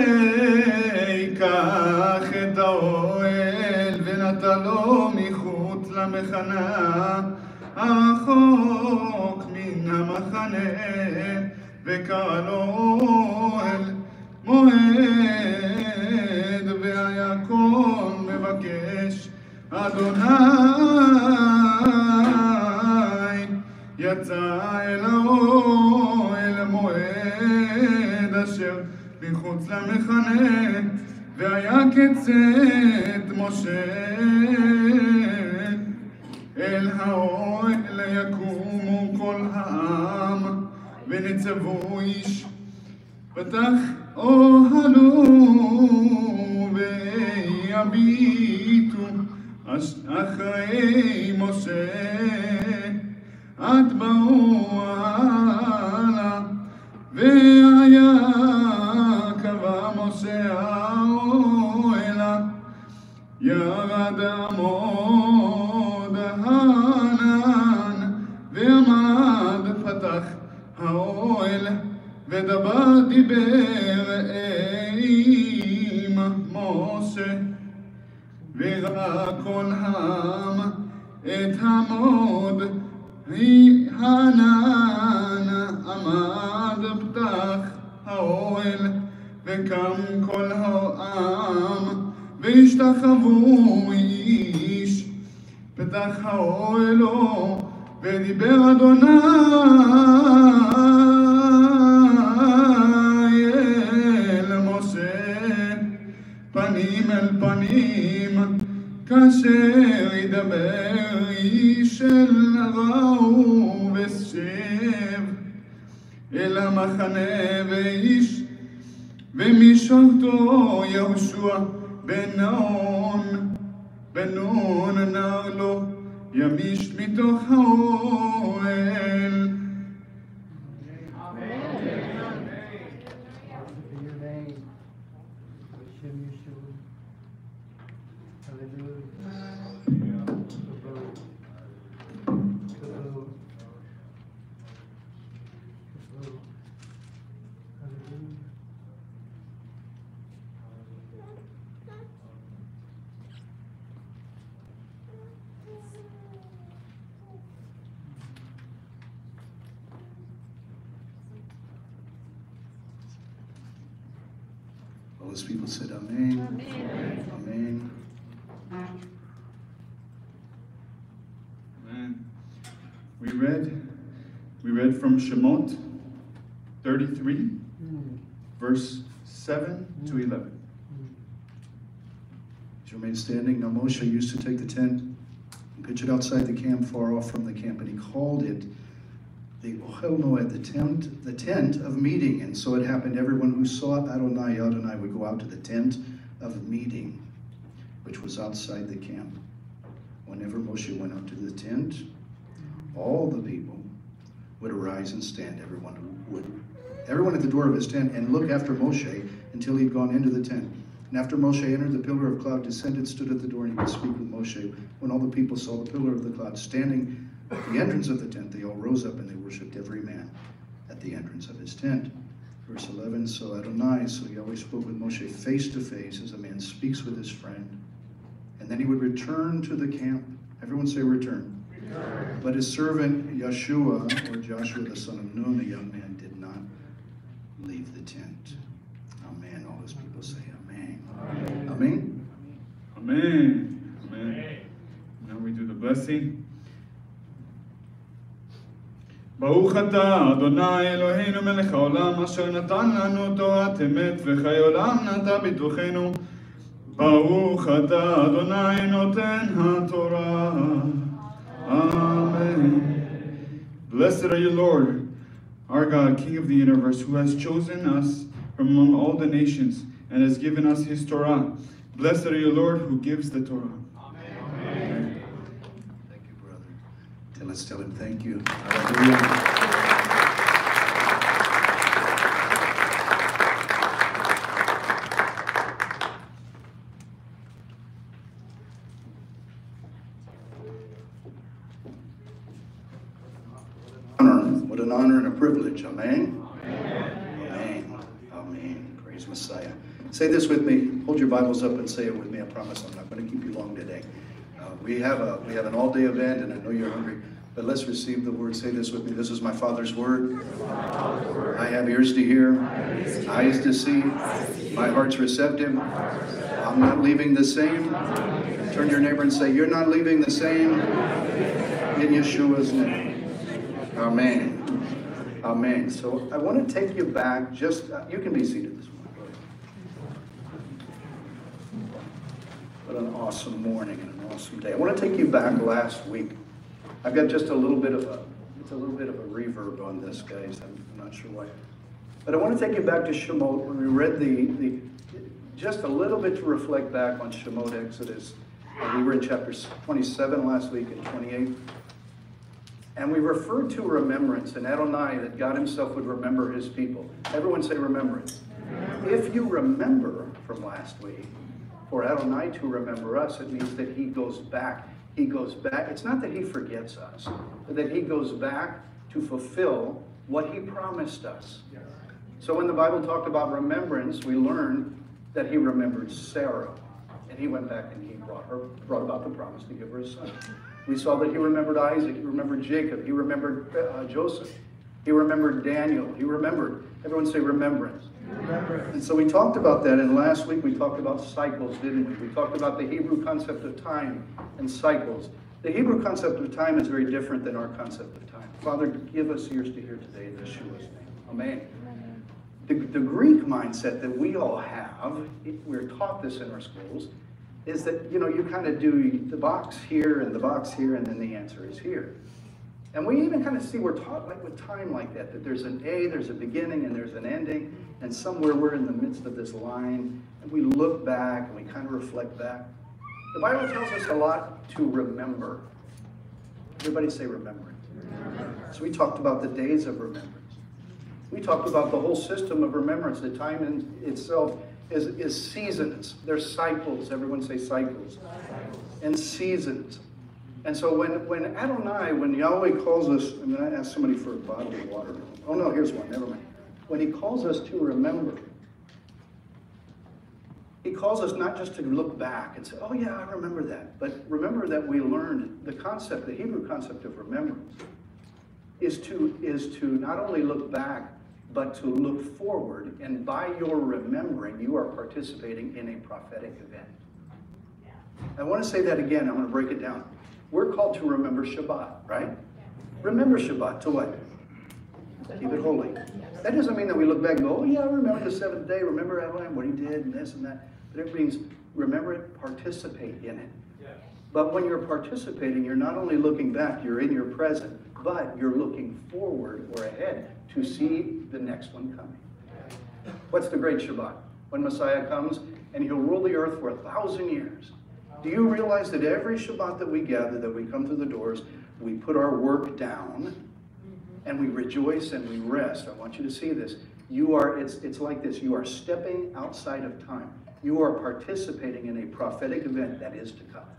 Speaker 5: ייקח את האוהל ונטע לו מחוץ למחנה הרחוק מן המחנה וקרא לו אוהל מועד והיה כל מבקש אדוני יצא אל האוהל מועד אשר מחוץ למחנה והיה כצאת משה אל האוהל יקומו כל העם ונצבו איש פתח אוהלו ויביטו אחרי משה עד באו הלאה והיה קבע משה האוהלה ירד עמוד הענן ועמד פתח האוהל ודבר דיבר עם משה וראה כל העם את עמוד הענן עמד פתח האוהל וקם כל העם והשתחוו איש פתח האוהלו ודיבר אדוני אל משה פנים אל פנים כאשר ידבר איש אל רעהו ושב אל המחנה ואיש ומשרתו יהושע בן נון בן נון נר לו ימיש מתוך האוהל.
Speaker 2: All those people said amen. Amen. Amen.
Speaker 5: Amen. We read, we read from Shemot thirty-three, verse seven to eleven.
Speaker 2: As you remain standing, now Moshe used to take the tent and pitch it outside the camp, far off from the camp, and he called it the Ohel Moed, the tent, the tent of meeting. And so it happened, everyone who saw Adonai, Adonai would go out to the tent of meeting, which was outside the camp. Whenever Moshe went out to the tent, all the people would arise and stand, everyone would, everyone at the door of his tent, and look after Moshe until he'd gone into the tent. And after Moshe entered, the pillar of cloud descended, stood at the door, and he would speak with Moshe. When all the people saw the pillar of the cloud standing at the entrance of the tent, they all rose up and they worshipped every man at the entrance of his tent. Verse eleven, so Adonai, so Yahweh spoke with Moshe face to face as a man speaks with his friend. And then he would return to the camp. Everyone say return. Return. But his servant Yeshua, or Joshua the son of Nun, a young man, did not leave the tent. Amen. All his people say amen. Amen. Amen.
Speaker 5: Amen. Amen. Now we do the blessing. ברוך אתה, אדוני אלוהינו מלך העולם, אשר נתן לנו תורת אמת וחיי עולם נטע בתוכנו. ברוך אתה, אדוני נותן התורה. Amen. Blessed are you, Lord, our God, King of the universe, who has chosen us from among all the nations and has given us his Torah. Blessed are you, Lord, who gives the Torah. Amen.
Speaker 2: Thank you, brother. Tell, let's tell him thank you. Hallelujah. What an honor and a privilege. Amen. Amen. Amen. Amen. Praise Messiah. Say this with me. Hold your Bibles up and say it with me. I promise I'm not going to keep you long today. Uh, we have a we have an all-day event, and I know you're hungry, but let's receive the word. Say this with me. This is my Father's word. I have ears to hear, eyes to see. My heart's receptive. I'm not leaving the same. Turn to your neighbor and say, you're not leaving the same. In Yeshua's name. Amen. Amen. So I want to take you back. Just uh, you can be seated this morning. What an awesome morning and an awesome day. I want to take you back last week. I've got just a little bit of a it's a little bit of a reverb on this, guys. I'm, I'm not sure why, but I want to take you back to Shemot when we read the the just a little bit to reflect back on Shemot Exodus. Uh, we were in chapter twenty-seven last week and twenty-eight. And we referred to remembrance and Adonai, that God himself would remember his people. Everyone say remembrance. If you remember from last week, for Adonai to remember us, it means that he goes back. He goes back. It's not that he forgets us, but that he goes back to fulfill what he promised us. So when the Bible talked about remembrance, we learned that he remembered Sarah. And he went back and he brought her, brought about the promise to give her a son. We saw that he remembered Isaac, he remembered Jacob, he remembered uh, Joseph, he remembered Daniel, he remembered. Everyone say remembrance. Remembrance. And so we talked about that, and last week we talked about cycles, didn't we? We talked about the Hebrew concept of time and cycles. The Hebrew concept of time is very different than our concept of time. Father, give us ears to hear today in Yeshua's name. Amen. The, the Greek mindset that we all have, we're taught this in our schools, is that, you know, you kind of do the box here and the box here, and then the answer is here. And we even kind of see, we're taught like with time like that, that there's an A, there's a beginning, and there's an ending, and somewhere we're in the midst of this line, and we look back, and we kind of reflect back. The Bible tells us a lot to remember. Everybody say remembering. So we talked about the days of remembrance. We talked about the whole system of remembrance. The time in itself is, is seasons. There's cycles. Everyone say cycles. And seasons. And so when, when Adonai, when Yahweh calls us, I'm going to ask somebody for a bottle of water. Oh no, here's one, never mind. When he calls us to remember, he calls us not just to look back and say, oh yeah, I remember that. But remember that we learned the concept, the Hebrew concept of remembrance, is to, is to not only look back, but to look forward. And by your remembering, you are participating in a prophetic event. I want to say that again. I'm going to break it down. We're called to remember Shabbat, right? Remember Shabbat. To what? Keep it holy. That doesn't mean that we look back and go, oh yeah, I remember the seventh day, remember Abraham, what he did, and this and that. But it means remember it, participate in it. But when you're participating, you're not only looking back, you're in your present,
Speaker 6: but you're looking forward or ahead to see the next one coming. What's the Great Shabbat? When Messiah comes and he'll rule the earth for a thousand years. Do you realize that every Shabbat that we gather, that we come through the doors, we put our work down and we rejoice and we rest? I want you to see this. You are, it's, it's like this. You are stepping outside of time. You are participating in a prophetic event that is to come.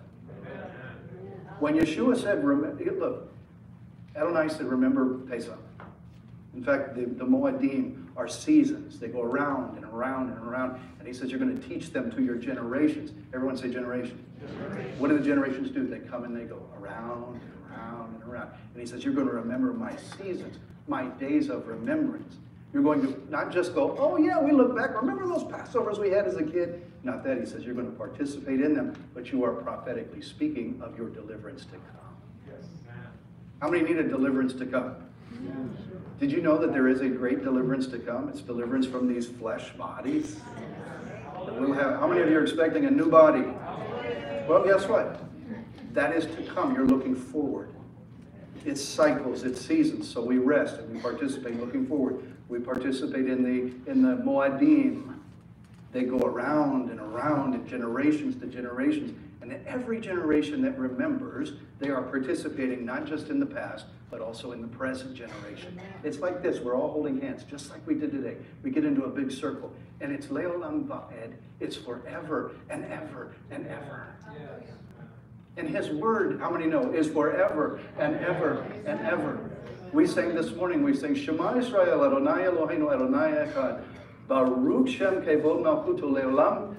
Speaker 6: When Yeshua said, look, Adonai said, remember Pesach. In fact, the, the Moedim are seasons. They go around and around and around. And he says, you're going to teach them to your generations. Everyone say generation. Generation. What do the generations do? They come and they go around and around and around. And he says, you're going to remember my seasons, my days of remembrance. You're going to not just go, oh yeah, we look back. Remember those Passovers we had as a kid? Not that. He says, you're going to participate in them, but you are prophetically speaking of your deliverance to come. Yes. How many need a deliverance to come? Yes. Did you know that there is a great deliverance to come? It's deliverance from these flesh bodies. That we'll have, how many of you are expecting a new body? Well, guess what? That is to come. You're looking forward. It's cycles, it's seasons. So we rest and we participate looking forward. We participate in the in the Moedim. They go around and around in generations to generations. And in every generation that remembers, they are participating not just in the past, but also in the present generation. It's like this. We're all holding hands, just like we did today. We get into a big circle, and it's Leolam Va'ed. It's forever and ever and ever. And his word, how many know, is forever and ever and ever. We sang this morning, we sang, Shema Yisrael, Adonai Eloheinu, Adonai Echad, Baruch Shem Kevod Malchuto Leolam.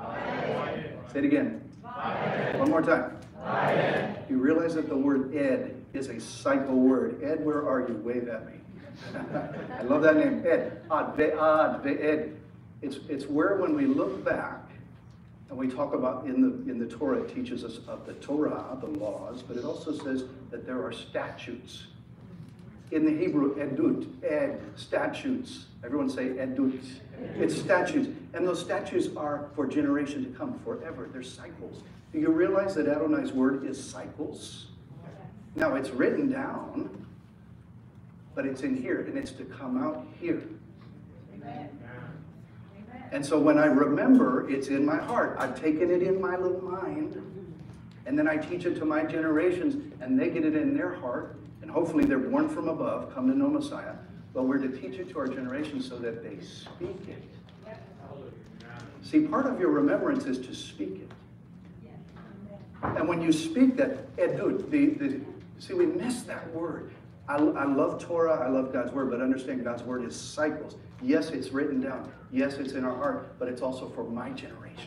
Speaker 6: Say it again. One more time. You realize that the word Ed is a cycle word. Ed, where are you? Wave at me. I love that name, Ed. Ad, ve'ad, ve'ed. It's, it's where when we look back, and we talk about in the, in the Torah, it teaches us of the Torah, the laws, but it also says that there are statutes. In the Hebrew, edut, ed, statutes. Everyone say edut. It's statutes. And those statutes are for generation to come, forever. They're cycles. Do you realize that Adonai's word is cycles? Now, it's written down, but it's in here, and it's to come out here. Amen. And so when I remember, it's in my heart. I've taken it in my little mind, and then I teach it to my generations, and they get it in their heart, and hopefully they're born from above, come to know Messiah. But we're to teach it to our generations so that they speak it. See, part of your remembrance is to speak it. And when you speak that, edut, the, the, see, we miss that word. I, I love Torah, I love God's word, but understand God's word is cycles. Yes, it's written down. Yes, it's in our heart, but it's also for my generation.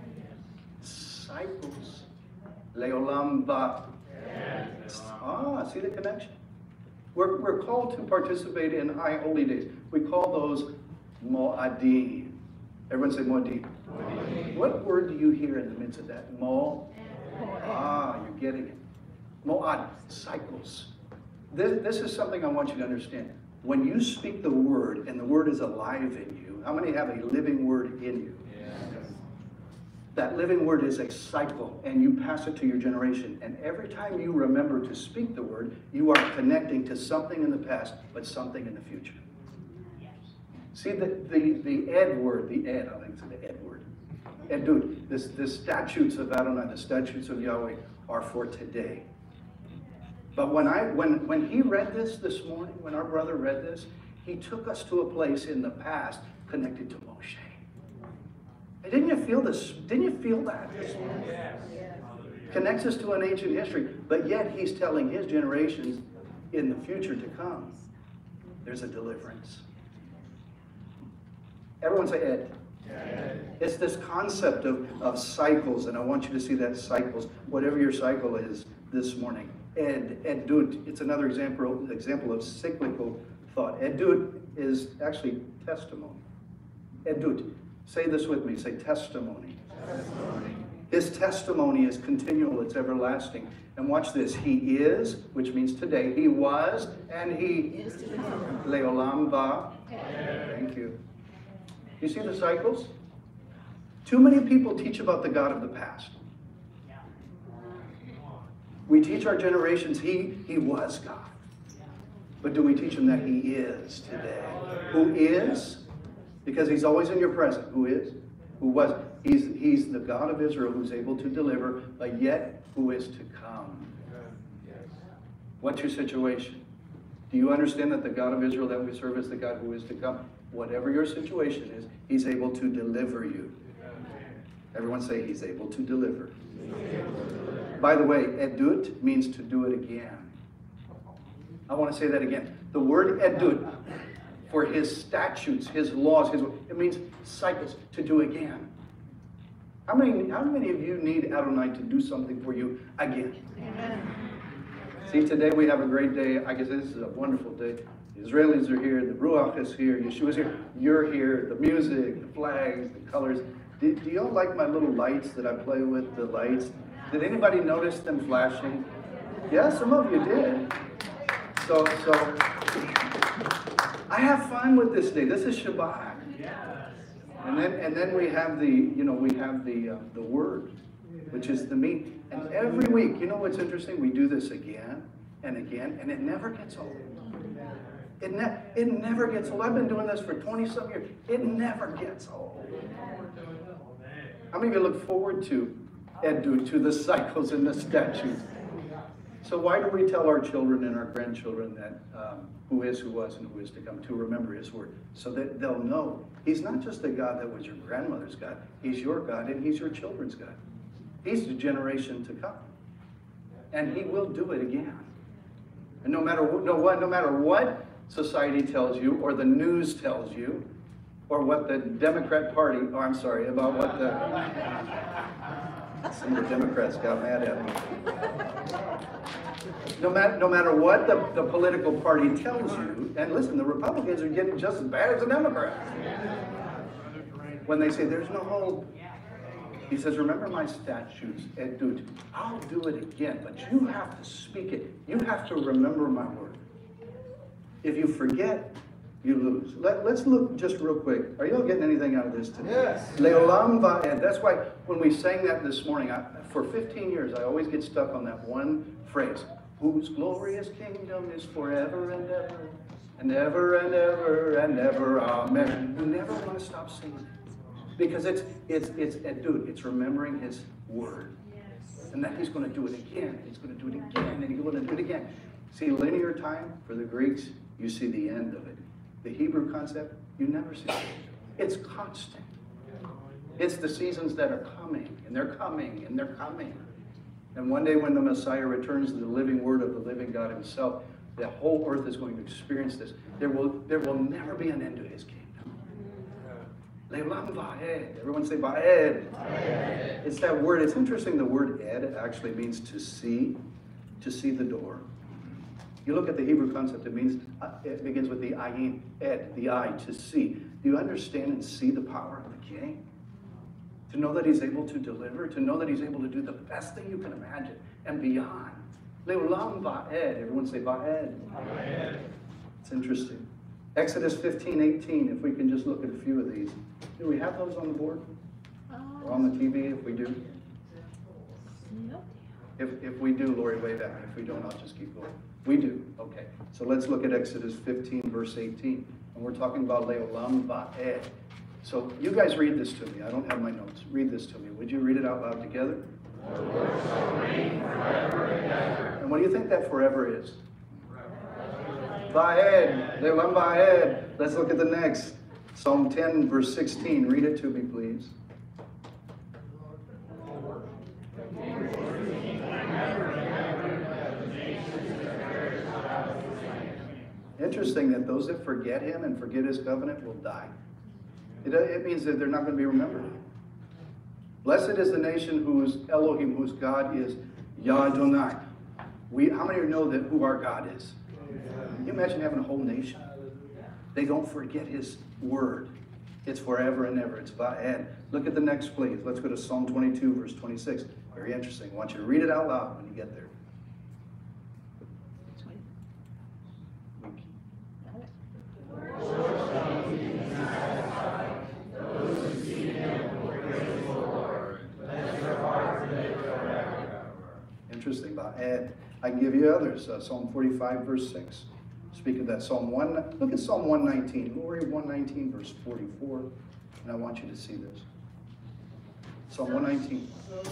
Speaker 6: Cycles. Leolam ba. Ah, see the connection? We're, we're called to participate in high holy days. We call those Mo'adim. Everyone say Mo'adim. Mo'adim. What word do you hear in the midst of that? Mo. Ah, you're getting it. Mo'ad, cycles. This, this is something I want you to understand. When you speak the word, and the word is alive in you, how many have a living word in you? Yes. That living word is a cycle, and you pass it to your generation. And every time you remember to speak the word, you are connecting to something in the past, but something in the future. Yes. See, the, the, the ed word, the ed, I think it's the ed word. Edut, this, the statutes of Adonai, the statutes of Yahweh are for today. But when I when when he read this this morning, when our brother read this, he took us to a place in the past connected to Moshe. And didn't you feel this? Didn't you feel that? Yes. Yes. Connects us to an ancient history, but yet he's telling his generations in the future to come, there's a deliverance. Everyone say Ed. Ed. It's this concept of, of cycles, and I want you to see that cycles, whatever your cycle is this morning. Ed, edut, it's another example, example of cyclical thought. Edut is actually testimony. Edut, say this with me, say testimony. Testimony. His testimony is continual, it's everlasting. And watch this, he is, which means today, he was, and he is to come. Leolam va. Thank you. You see the cycles? Too many people teach about the God of the past. We teach our generations, he, he was God. But do we teach them that he is today? Who is? Because he's always in your present. Who is? Who was? He's, he's the God of Israel who's able to deliver, but yet who is to come. What's your situation? Do you understand that the God of Israel that we serve is the God who is to come? Whatever your situation is, he's able to deliver you. Everyone say he's able to deliver. By the way, edut means to do it again. I want to say that again. The word edut, for his statutes, his laws, his, it means cycles, to do again. How many, how many of you need Adonai to do something for you again? Amen. See, today we have a great day. I guess this is a wonderful day. The Israelis are here. The Ruach is here. Yeshua's here. You're here. The music, the flags, the colors. Do, do y'all like my little lights that I play with, the lights? Did anybody notice them flashing? Yeah, some of you did. So, so I have fun with this day. This is Shabbat. And then, and then we have the, you know, we have the, uh, the word, which is the meat. And every week, you know what's interesting? We do this again and again, and it never gets old. It, ne it never gets old. I've been doing this for twenty some years. It never gets old. How many of you look forward to Edu, to the cycles and the statutes? So why do we tell our children and our grandchildren that um, who is, who was, and who is to come, to remember his word? So that they'll know he's not just the God that was your grandmother's God. He's your God, and he's your children's God. He's the generation to come. And he will do it again. And no matter what, no, what, no matter what society tells you, or the news tells you, or what the Democrat Party, oh, I'm sorry, about what the, some of the Democrats got mad at me. No matter, no matter what the, the political party tells you, and listen, the Republicans are getting just as bad as the Democrats. When they say there's no hope, he says, remember my statutes, edut. I'll do it again, but you have to speak it. You have to remember my word. If you forget, you lose. Let, let's look just real quick. Are you all getting anything out of this today? Yes. Leolam va'ed. That's why when we sang that this morning, I, for fifteen years, I always get stuck on that one phrase. Whose glorious kingdom is forever and ever, and ever and ever and ever. Amen. You never want to stop singing. Because it's, it's, it's edut. It's remembering his word. Yes. And that he's going to do it again. He's going to do it again. And he's going to do it again. See, linear time for the Greeks, you see the end of it. The Hebrew concept, you never see it. It's constant. It's the seasons that are coming, and they're coming, and they're coming. And one day when the Messiah returns, the living word of the living God himself, the whole earth is going to experience this. There will, there will never be an end to his kingdom. Le'olam va'ed. Everyone say va'ed. Va'ed. It's that word. It's interesting, the word ed actually means to see, to see the door. You look at the Hebrew concept, it means, uh, it begins with the ayin, ed, the eye, to see. Do you understand and see the power of the king? To know that he's able to deliver, to know that he's able to do the best thing you can imagine and beyond. Le'olam va'ed. Everyone say va'ed. Va'ed. It's interesting. Exodus fifteen, eighteen, if we can just look at a few of these. Do we have those on the board? Or on the T V if we do? If, if we do, Lori, wave at me. If we don't, I'll just keep going. We do. Okay. So let's look at Exodus fifteen, verse eighteen. And we're talking about Le'olam va'ed. So you guys read this to me. I don't have my notes. Read this to me. Would you read it out loud together? The Lord shall reign forever and ever. And what do you think that forever is? Va'ed. Le'olam va'ed. Let's look at the next. Psalm ten, verse sixteen. Read it to me, please. Interesting that those that forget him and forget his covenant will die. It, it means that they're not going to be remembered. Blessed is the nation whose Elohim, whose God is Yah-Adonai. We, how many of you know that who our God is? Can you imagine having a whole nation? They don't forget his word. It's forever and ever. It's va'ed. Look at the next, please. Let's go to Psalm twenty-two, verse twenty-six. Very interesting. I want you to read it out loud when you get there. Interesting. Va'ed. I can give you others. Uh, Psalm forty-five, verse six. Speak of that. Psalm one, look at Psalm one nineteen. We'll read one nineteen, verse forty-four, and I want you to see this. Psalm one nineteen.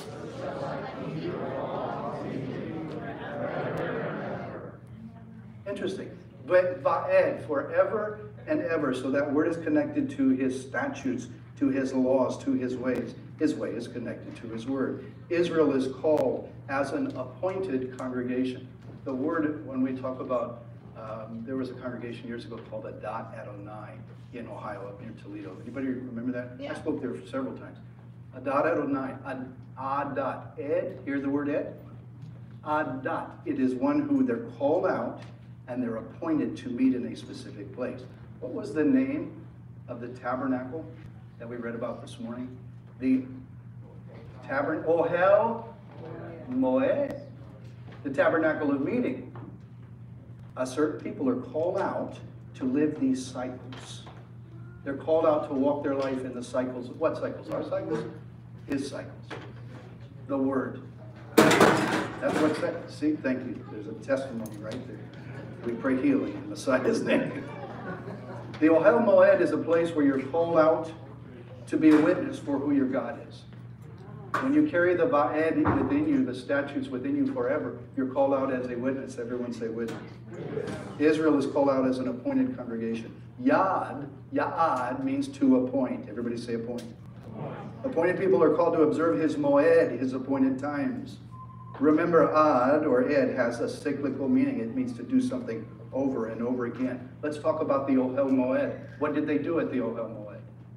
Speaker 6: Interesting. Va'ed, forever and ever. So that word is connected to his statutes, to his laws, to his ways. His way is connected to his word. Israel is called as an appointed congregation. The word, when we talk about, um, there was a congregation years ago called Adat Adonai in Ohio, up near Toledo. Anybody remember that?
Speaker 3: Yeah.
Speaker 6: I spoke there several times. Adat Adonai, Ad, Adat, Ed, hear the word Ed? Adat, it is one who they're called out and they're appointed to meet in a specific place. What was the name of the tabernacle that we read about this morning? The tabernacle, Ohel Moed, the tabernacle of meeting. A certain people are called out to live these cycles. They're called out to walk their life in the cycles. What cycles? Our cycles? His cycles. The Word. That's what's that. See, thank you. There's a testimony right there. We pray healing in Messiah's name. The Ohel Moed is a place where you're called out to be a witness for who your God is. When you carry the Va'ed within you, the statutes within you forever, you're called out as a witness. Everyone say witness. Israel is called out as an appointed congregation. Yad, Ya'ad means to appoint. Everybody say appoint. Appointed people are called to observe his Moed, his appointed times. Remember, Ad or Ed has a cyclical meaning. It means to do something over and over again. Let's talk about the Ohel Moed. What did they do at the Ohel Moed?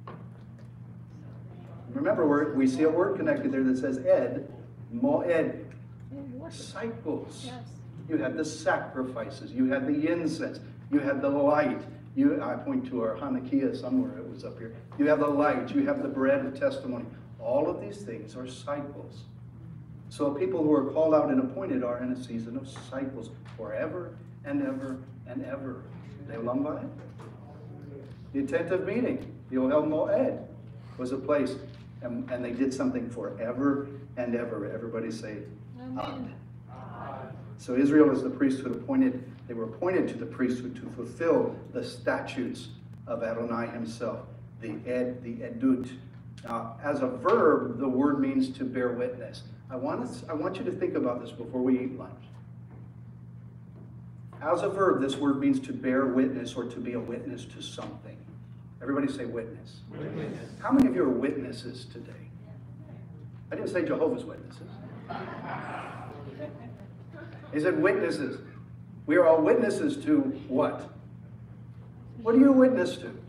Speaker 6: Remember, we're, we see a word connected there that says Ed, Moed, cycles.
Speaker 3: Yes.
Speaker 6: You had the sacrifices, you had the incense, you had the light. You, I point to our Hanukkah somewhere, it was up here. You have the light, you have the bread of testimony. All of these things are cycles. So people who are called out and appointed are in a season of cycles forever and ever and ever. Le'olam va'ed. The tent of meeting, the Ohel Moed, was a place, and, and they did something forever and ever. Everybody say, Ad. So Israel is the priesthood appointed. They were appointed to the priesthood to fulfill the statutes of Adonai himself, the Ed, the Edut. Now, as a verb, the word means to bear witness. I want us, I want you to think about this before we eat lunch. As a verb, this word means to bear witness or to be a witness to something. Everybody say witness. Witness. How many of you are witnesses today? I didn't say Jehovah's Witnesses. He said witnesses. We are all witnesses to what? What are you a witness to?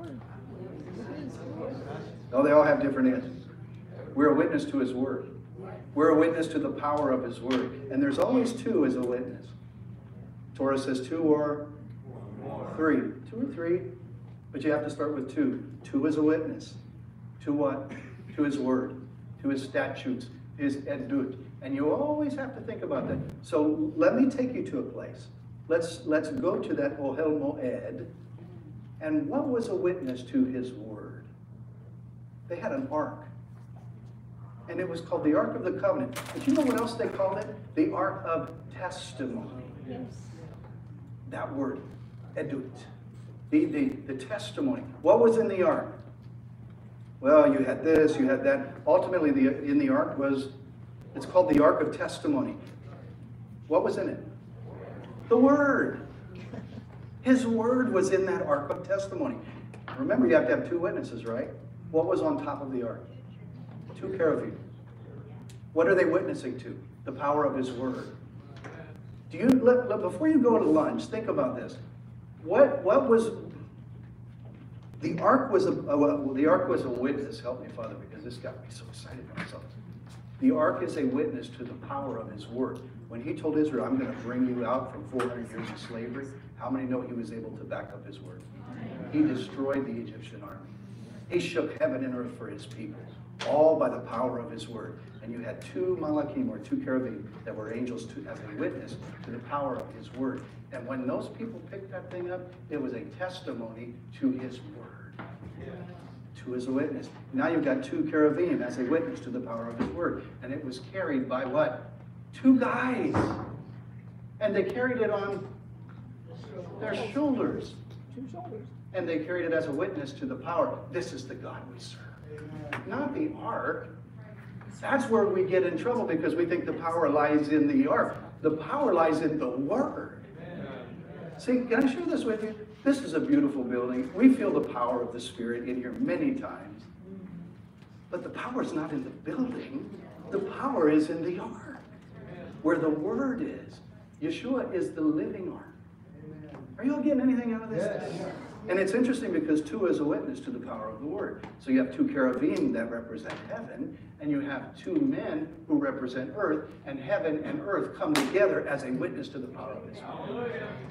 Speaker 6: Oh, they all have different answers. We're a witness to his word. We're a witness to the power of his word. And there's always two as a witness. Torah says two or three. Two or three. But you have to start with two. Two as a witness. To what? To his word. To his statutes. His edut. And you always have to think about that. So let me take you to a place. Let's, let's go to that Ohel Moed. And what was a witness to his word? They had an ark. And it was called the Ark of the Covenant. But you know what else they called it? The Ark of Testimony.
Speaker 3: Yes.
Speaker 6: That word, edut. The, the, the testimony. What was in the ark? Well, you had this, you had that. Ultimately, the, in the ark was, it's called the Ark of Testimony. What was in it? The Word. His Word was in that Ark of Testimony. Remember, you have to have two witnesses, right? What was on top of the ark? Two cherubim. What are they witnessing to? The power of his word. Do you, let, let, before you go to lunch, think about this. What, what was, the ark was a, a, well, the ark was a witness. Help me, Father, because this got me so excited by myself. The ark is a witness to the power of his word. When he told Israel, I'm going to bring you out from four hundred years of slavery, how many know he was able to back up his word? He destroyed the Egyptian army. He shook heaven and earth for his people, all by the power of his word. And you had two malachim, or two cherubim, that were angels to as a witness to the power of his word. And when those people picked that thing up, it was a testimony to his word. Yeah. Two as a witness. Now you've got two cherubim as a witness to the power of his word. And it was carried by what? Two guys. And they carried it on Their shoulders. And they carried it as a witness to the power. This is the God we serve. Not the ark. That's where we get in trouble because we think the power lies in the ark. The power lies in the Word. See, can I share this with you? This is a beautiful building. We feel the power of the Spirit in here many times. But the power is not in the building. The power is in the ark, where the Word is. Yeshua is the living ark. Are you all getting anything out of this? Yes. And it's interesting because two is a witness to the power of the Word. So you have two cherubim that represent heaven, and you have two men who represent earth, and heaven and earth come together as a witness to the power of His Word.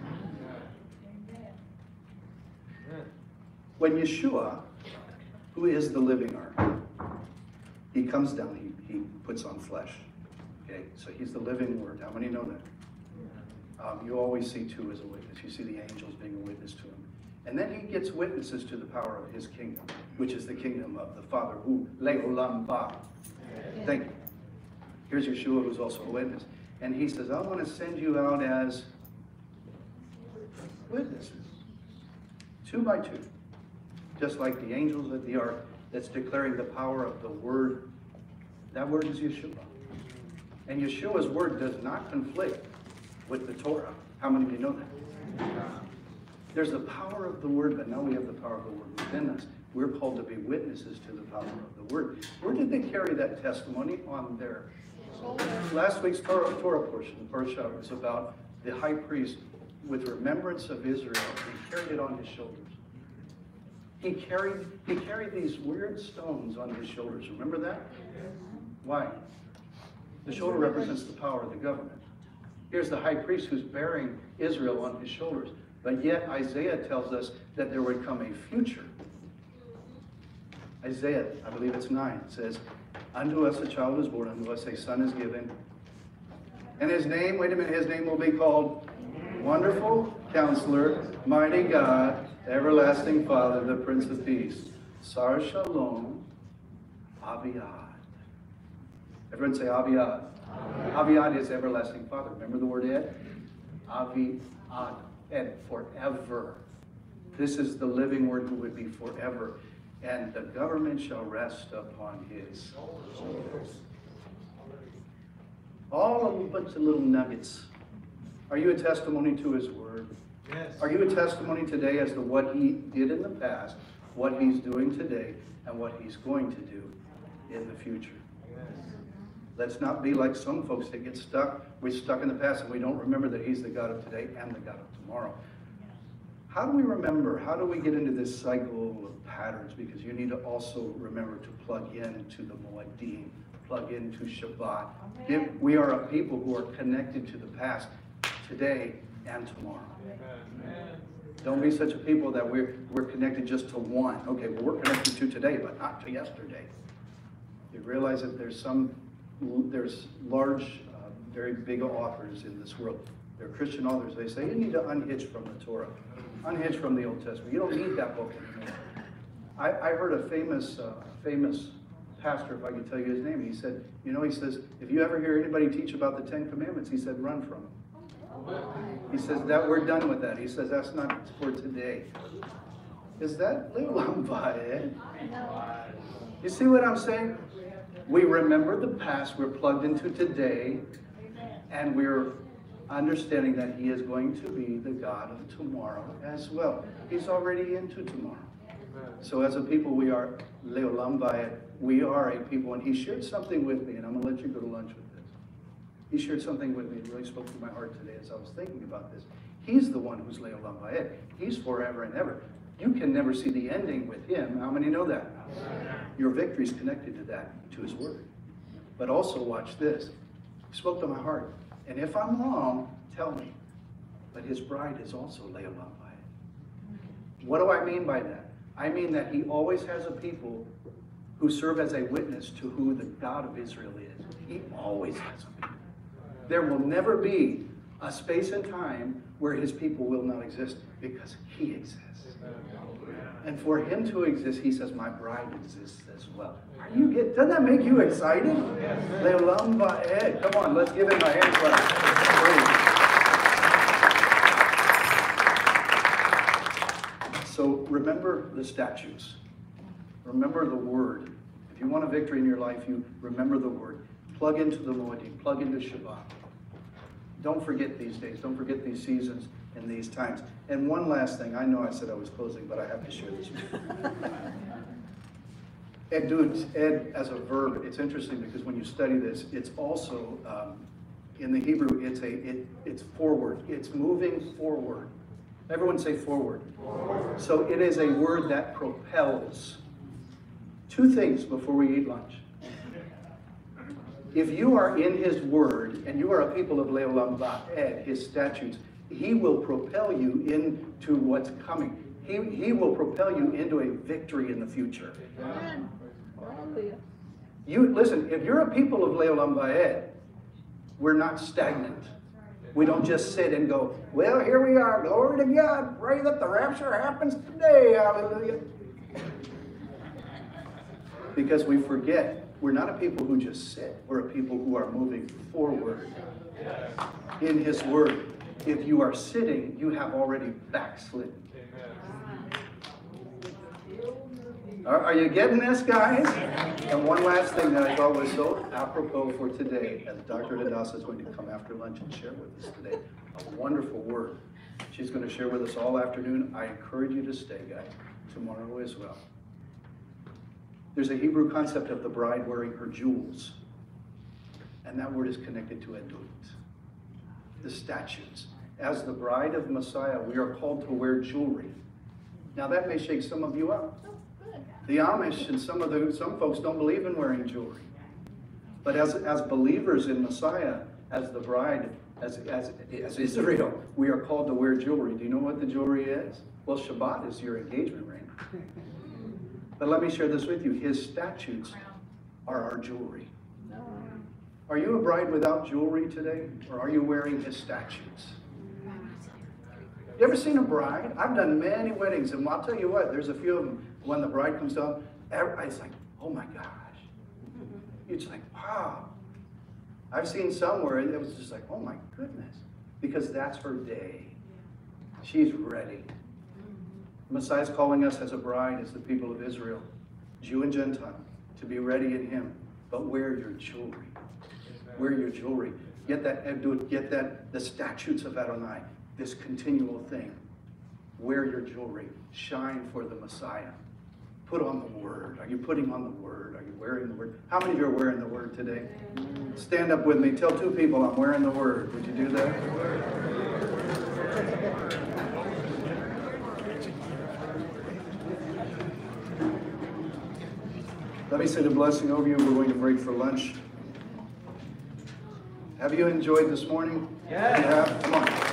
Speaker 6: When Yeshua, who is the living ark, He comes down, he, he puts on flesh. Okay, so He's the living Word. How many know that? Um, you always see two as a witness. You see the angels being a witness to Him. And then He gets witnesses to the power of His kingdom, which is the kingdom of the Father, who le'olam ba. Thank you. Here's Yeshua, who's also a witness. And He says, I want to send you out as witnesses. Two by two. Just like the angels at the ark that's declaring the power of the Word. That Word is Yeshua. And Yeshua's Word does not conflict with the Torah. How many of you know that? There's the power of the Word, but now we have the power of the Word within us. We're called to be witnesses to the power of the Word. Where did they carry that testimony? On their shoulders. Last week's Torah, Torah portion, the Parsha, was about the high priest with remembrance of Israel. He carried it on his shoulders. He carried, he carried these weird stones on his shoulders. Remember that? Why? The shoulder represents the power of the government. Here's the high priest who's bearing Israel on his shoulders. But yet Isaiah tells us that there would come a future. Isaiah, I believe it's nine, says, unto us a child is born, unto us a son is given. And his name, wait a minute, his name will be called Wonderful Counselor, Mighty God, Everlasting Father, the Prince of Peace. Sar Shalom, Aviad. Everyone say Aviad. Aviad is Everlasting Father. Remember the word Ed? Aviad. Ed, forever. This is the living Word who would be forever. And the government shall rest upon His shoulders. All a bunch of little nuggets. Are you a testimony to His Word? Yes. Are you a testimony today as to what He did in the past, what He's doing today, and what He's going to do in the future? Yes. Let's not be like some folks that get stuck. We're stuck in the past and we don't remember that He's the God of today and the God of tomorrow. How do we remember? How do we get into this cycle of patterns? Because you need to also remember to plug into the Moedim, plug into Shabbat. If we are a people who are connected to the past, today, and tomorrow. Amen. Don't be such a people that we're, we're connected just to one. Okay, well, we're connected to today, but not to yesterday. You realize that there's some, there's large, uh, very big authors in this world. They're Christian authors. They say you need to unhitch from the Torah, unhitch from the Old Testament. You don't need that book anymore. I, I heard a famous, uh, famous pastor, if I could tell you his name. He said, you know, he says, if you ever hear anybody teach about the Ten Commandments, he said, run from them. He says that we're done with that. He says that's not for today. Is that le'olam va'ed? You see what I'm saying? We remember the past. We're plugged into today, and we're understanding that He is going to be the God of tomorrow as well. He's already into tomorrow. So as a people, we are le'olam va'ed. We are a people, and He shared something with me, and I'm going to let you go to lunch with this. He shared something with me. It really spoke to my heart today as I was thinking about this. He's the one who's le'olam va'ed. He's forever and ever. You can never see the ending with Him. How many know that? Your victory is connected to that, to His Word. But also watch this. He spoke to my heart. And if I'm wrong, tell me. But His bride is also le'olam va'ed. What do I mean by that? I mean that He always has a people who serve as a witness to who the God of Israel is. He always has a people. There will never be a space and time where His people will not exist because He exists. And for Him to exist, He says, my bride exists as well. Are you get? Doesn't that make you excited? Le'olam va'ed. Come on, let's give Him a hand clap. So remember the statutes. Remember the word. If you want a victory in your life, you remember the word. Plug into the Moedim, plug into Shabbat. Don't forget these days. Don't forget these seasons and these times. And one last thing. I know I said I was closing, but I have to share this with you. Ed, dude, ed as a verb, it's interesting because when you study this, it's also, um, in the Hebrew, it's a it, it's forward. It's moving forward. Everyone say forward. Forward. So it is a word that propels. Two things before we eat lunch. If you are in his word, and you are a people of Leolam Ba'ed, his statutes, he will propel you into what's coming. He, he will propel you into a victory in the future. Amen. You listen, if you're a people of Leolam Ba'ed, we're not stagnant. We don't just sit and go, well, here we are, glory to God, pray that the rapture happens today, hallelujah. Because we forget, we're not a people who just sit, we're a people who are moving forward in his word. If you are sitting, you have already backslidden. Are, are you getting this, guys? And one last thing that I thought was so apropos for today, as Doctor Hadassah is going to come after lunch and share with us today, a wonderful word. She's going to share with us all afternoon. I encourage you to stay, guys, tomorrow as well. There's a Hebrew concept of the bride wearing her jewels, and that word is connected to Edut, the statutes. As the bride of Messiah, we are called to wear jewelry. Now that may shake some of you up. The Amish and some of the some folks don't believe in wearing jewelry. But as, as believers in Messiah, as the bride, as, as, as Israel, we are called to wear jewelry. Do you know what the jewelry is? Well, Shabbat is your engagement ring. But let me share this with you. His statutes are our jewelry. Are you a bride without jewelry today? Or are you wearing his statutes? You ever seen a bride? I've done many weddings, and I'll tell you what, there's a few of them, when the bride comes down, it's like, oh my gosh. It's like, wow. I've seen some where it was just like, oh my goodness. Because that's her day. She's ready. Messiah's calling us as a bride, as the people of Israel, Jew and Gentile, to be ready in him. But wear your jewelry. Wear your jewelry. Get that Edut, get that, the statutes of Adonai. This continual thing. Wear your jewelry. Shine for the Messiah. Put on the word. Are you putting on the word? Are you wearing the word? How many of you are wearing the word today? Stand up with me. Tell two people I'm wearing the word. Would you do that? Let me say the blessing over you. We're going to break for lunch. Have you enjoyed this morning?
Speaker 1: Yes.
Speaker 6: You have? Come on.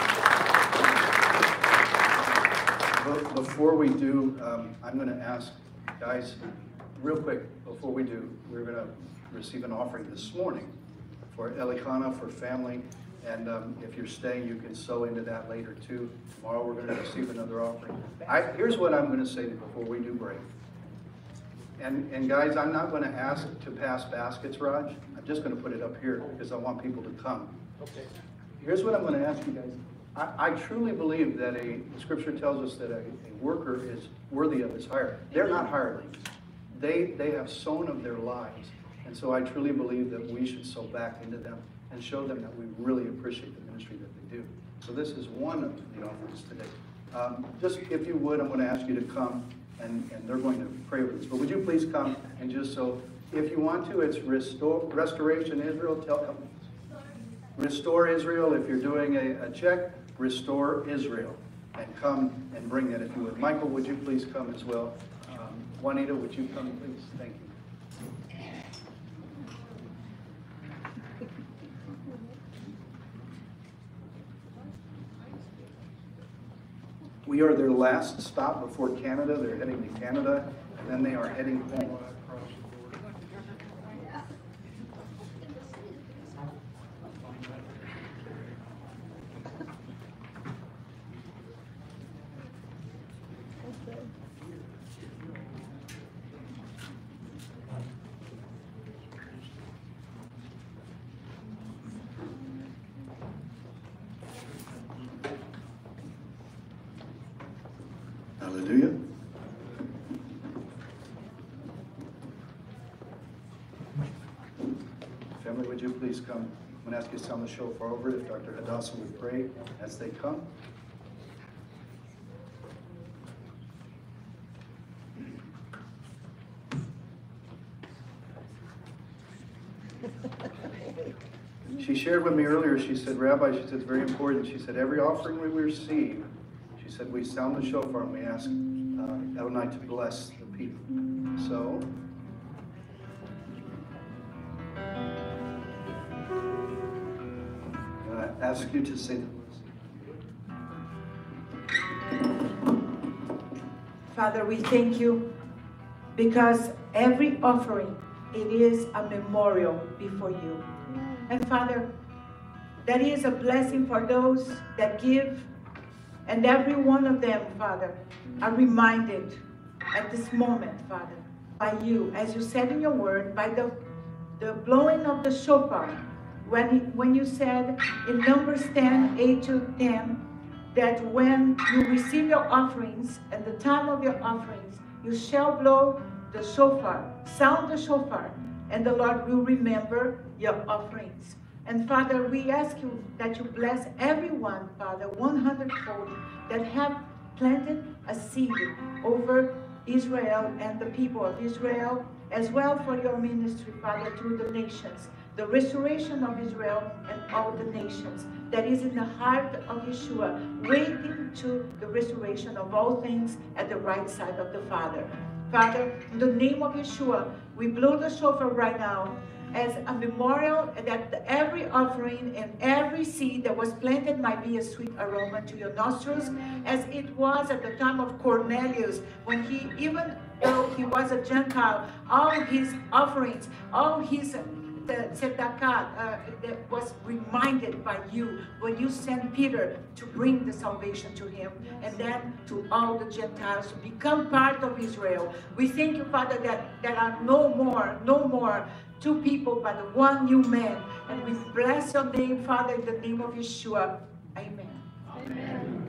Speaker 6: Before we do, um, I'm going to ask, guys, real quick, before we do, we're going to receive an offering this morning for Elikana, for family, and um, if you're staying, you can sow into that later too. Tomorrow we're going to receive another offering. I, here's what I'm going to say before we do break. And, and guys, I'm not going to ask to pass baskets, Raj. I'm just going to put it up here because I want people to come. Okay. Here's what I'm going to ask you guys. I, I truly believe that a, the scripture tells us that a, a worker is worthy of his hire. They're not hirelings. They, they have sown of their lives. And so I truly believe that we should sow back into them and show them that we really appreciate the ministry that they do. So this is one of the offerings today. Um, just if you would, I'm going to ask you to come, and, and they're going to pray with us. But would you please come and just so, if you want to, it's restore, Restoration Israel. Tell them. Restore Israel. If you're doing a, a check, Restore Israel. And come and bring that if you would. Michael, would you please come as well? Um, Juanita, would you come, please? Thank you. We are their last stop before Canada. They're heading to Canada, and then they are heading home. Hallelujah. Family, would you please come? I'm going to ask you to sound the shofar over if Doctor Hadassah would pray as they come. She shared with me earlier, she said, Rabbi, she said, it's very important. She said, every offering we receive, she said, we sound the shofar and we ask uh, Adonai to bless the people. So, I ask you to say the blessing.
Speaker 7: Father, we thank you because every offering, it is a memorial before you. And Father, that is a blessing for those that give, and every one of them, Father, are reminded at this moment, Father, by you, as you said in your word, by the, the blowing of the shofar, when, when you said in Numbers ten, eight to ten, that when you receive your offerings, at the time of your offerings, you shall blow the shofar, sound the shofar, and the Lord will remember your offerings. And Father, we ask you that you bless everyone, Father, one hundredfold, that have planted a seed over Israel and the people of Israel, as well for your ministry, Father, through the nations, the restoration of Israel and all the nations that is in the heart of Yeshua, waiting to the restoration of all things at the right side of the Father. Father, in the name of Yeshua, we blow the shofar right now as a memorial that every offering and every seed that was planted might be a sweet aroma to your nostrils, as it was at the time of Cornelius, when he, even though he was a Gentile, all his offerings, all his the tzedakah uh, that was reminded by you when you sent Peter to bring the salvation to him, and then to all the Gentiles to become part of Israel. We thank you, Father, that there are no more, no more two people but one new man. And we bless your name, Father, in the name of Yeshua. Amen. Amen.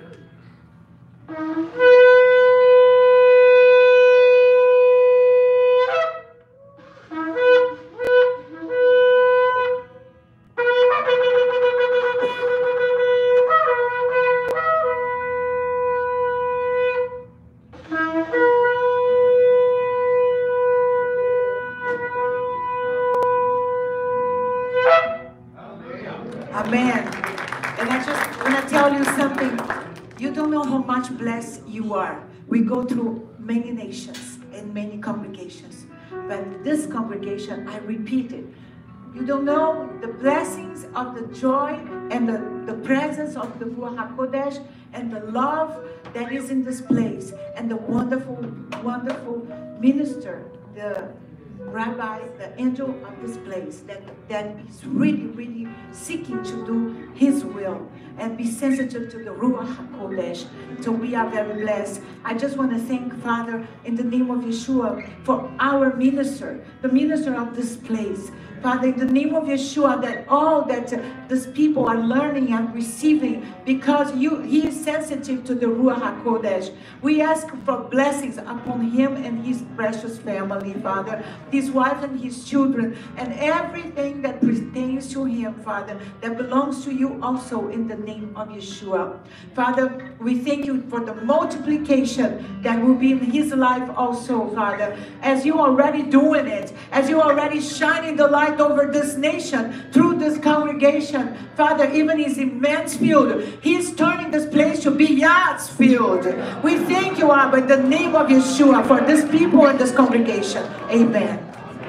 Speaker 7: Amen. And I just want to tell you something. You don't know how much blessed you are. We go through many nations and many congregations. But this congregation, I repeat it, you don't know the blessings of the joy and the, the presence of the Ruach HaKodesh and the love that is in this place, and the wonderful, wonderful minister, the Rabbi, the angel of this place, that, that is really, really seeking to do his will and be sensitive to the Ruach HaKodesh. So we are very blessed. I just want to thank Father in the name of Yeshua for our minister, the minister of this place. Father, in the name of Yeshua, that all that uh, these people are learning and receiving, because you, he is sensitive to the Ruach HaKodesh. We ask for blessings upon him and his precious family, Father, his wife and his children, and everything that pertains to him, Father, that belongs to you also in the name of Yeshua. Father, we thank you for the multiplication that will be in his life also, Father, as you are already doing it, as you are already shining the light over this nation through this congregation. Father, even in Mansfield, he's turning this place to be Yatsfield. We thank you, Abba, in the name of Yeshua, for this people and this congregation. Amen.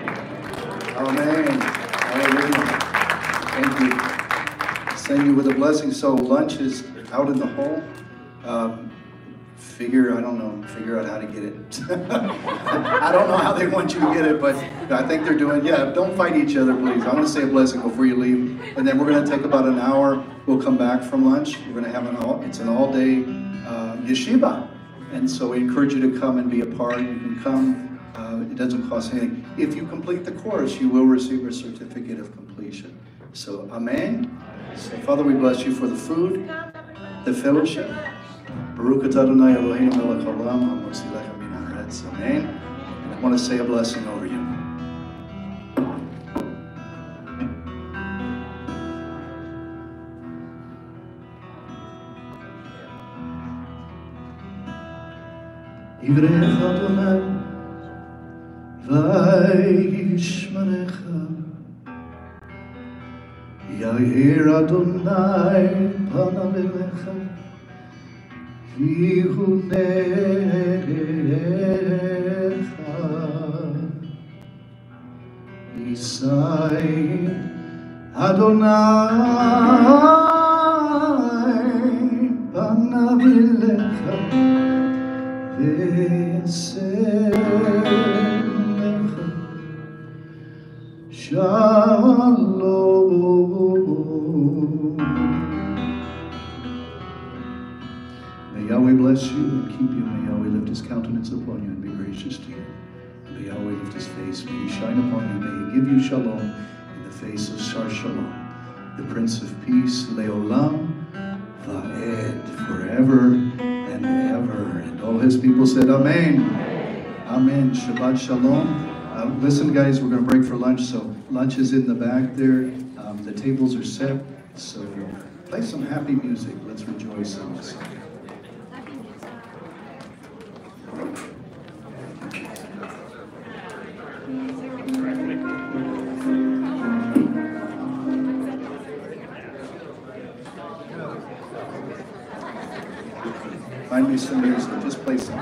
Speaker 6: Amen. Hallelujah. Thank you. Send you with a blessing. So lunch is out in the hall. Um, Figure, I don't know, figure out how to get it. I don't know how they want you to get it, but I think they're doing, yeah, don't fight each other, please. I'm going to say a blessing before you leave. And then we're going to take about an hour. We'll come back from lunch. We're going to have an all, it's an all-day uh, yeshiva. And so we encourage you to come and be a part. You can come. Uh, it doesn't cost anything. If you complete the course, you will receive a certificate of completion. So, amen. So, Father, we bless you for the food, the fellowship.
Speaker 2: Baruch atah Adonai Eloheinu melech haolam hamotzi lechem min haaretz. Amen. And I want to say a blessing over you. Yivrech Adonai vayishmerecha. Yair Adonai panav elecha vihunecha. Yisai Adonai panav elecha v'yaselecha shalom. May Yahweh bless you and keep you. May Yahweh lift his countenance upon you and be gracious to you. May Yahweh lift his face. May he shine upon you. May he give you shalom in the face of Sar Shalom, the Prince of Peace, Leolam Va'ed, forever and ever. And all his people said, Amen. Amen. Shabbat Shalom. Uh, listen, guys, we're going to break for lunch. So lunch is in the back there. Um, the tables are set. So play some happy music. Let's rejoice in this. Find me some music. Just play some.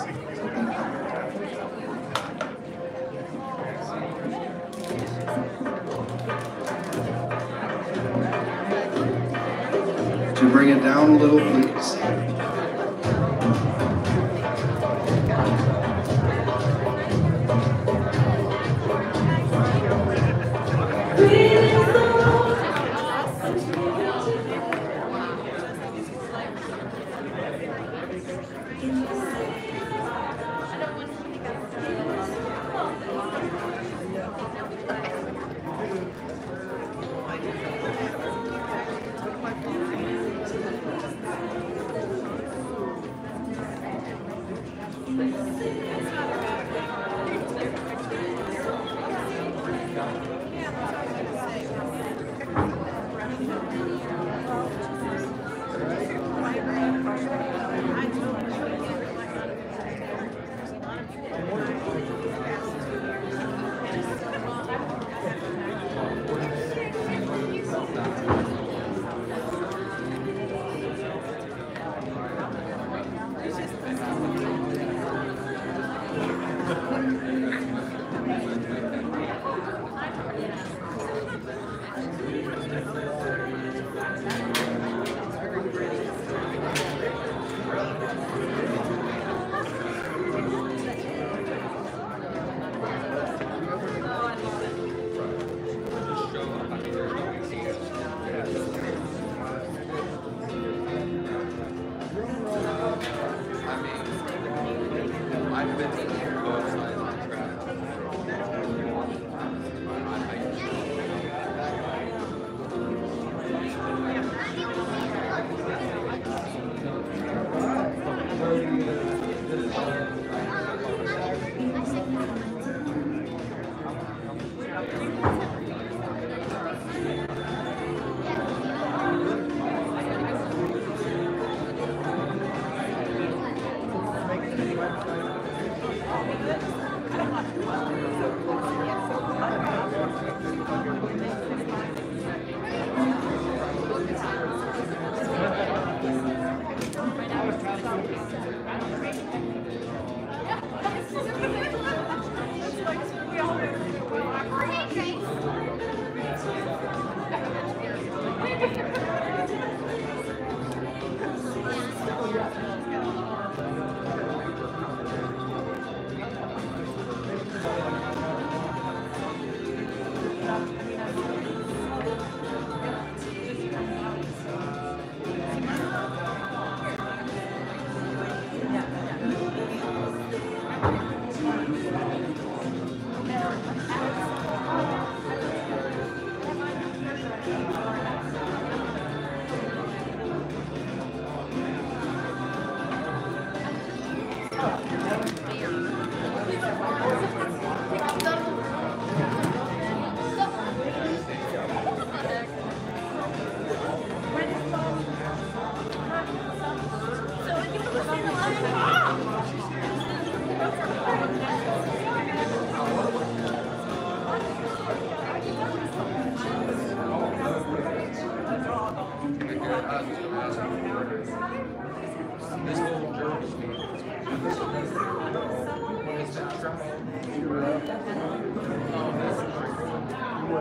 Speaker 2: Would you bring it down a little, please?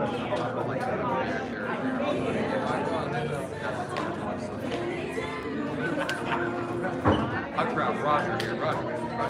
Speaker 8: I'll grab Roger here. Roger.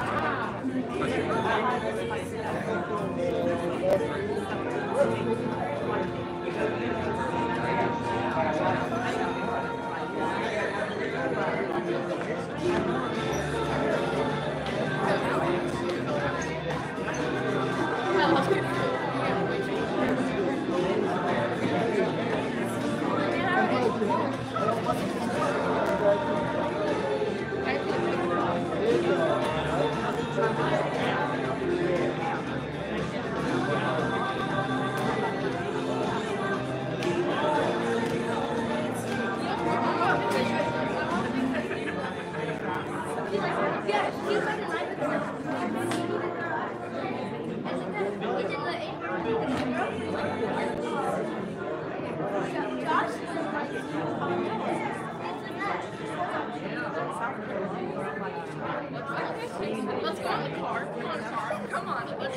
Speaker 9: Let's go in the car. Come on, car. Come on. Let's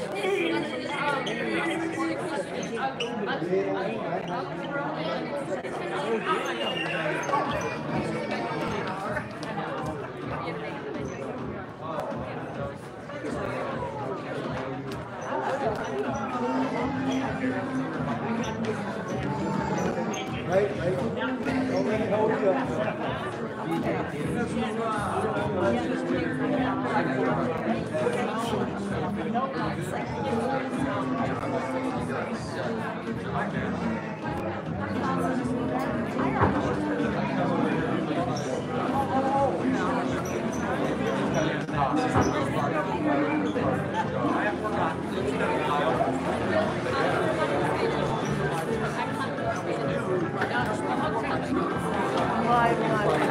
Speaker 2: Right, right. Don't let it hold you up.
Speaker 1: Live, live.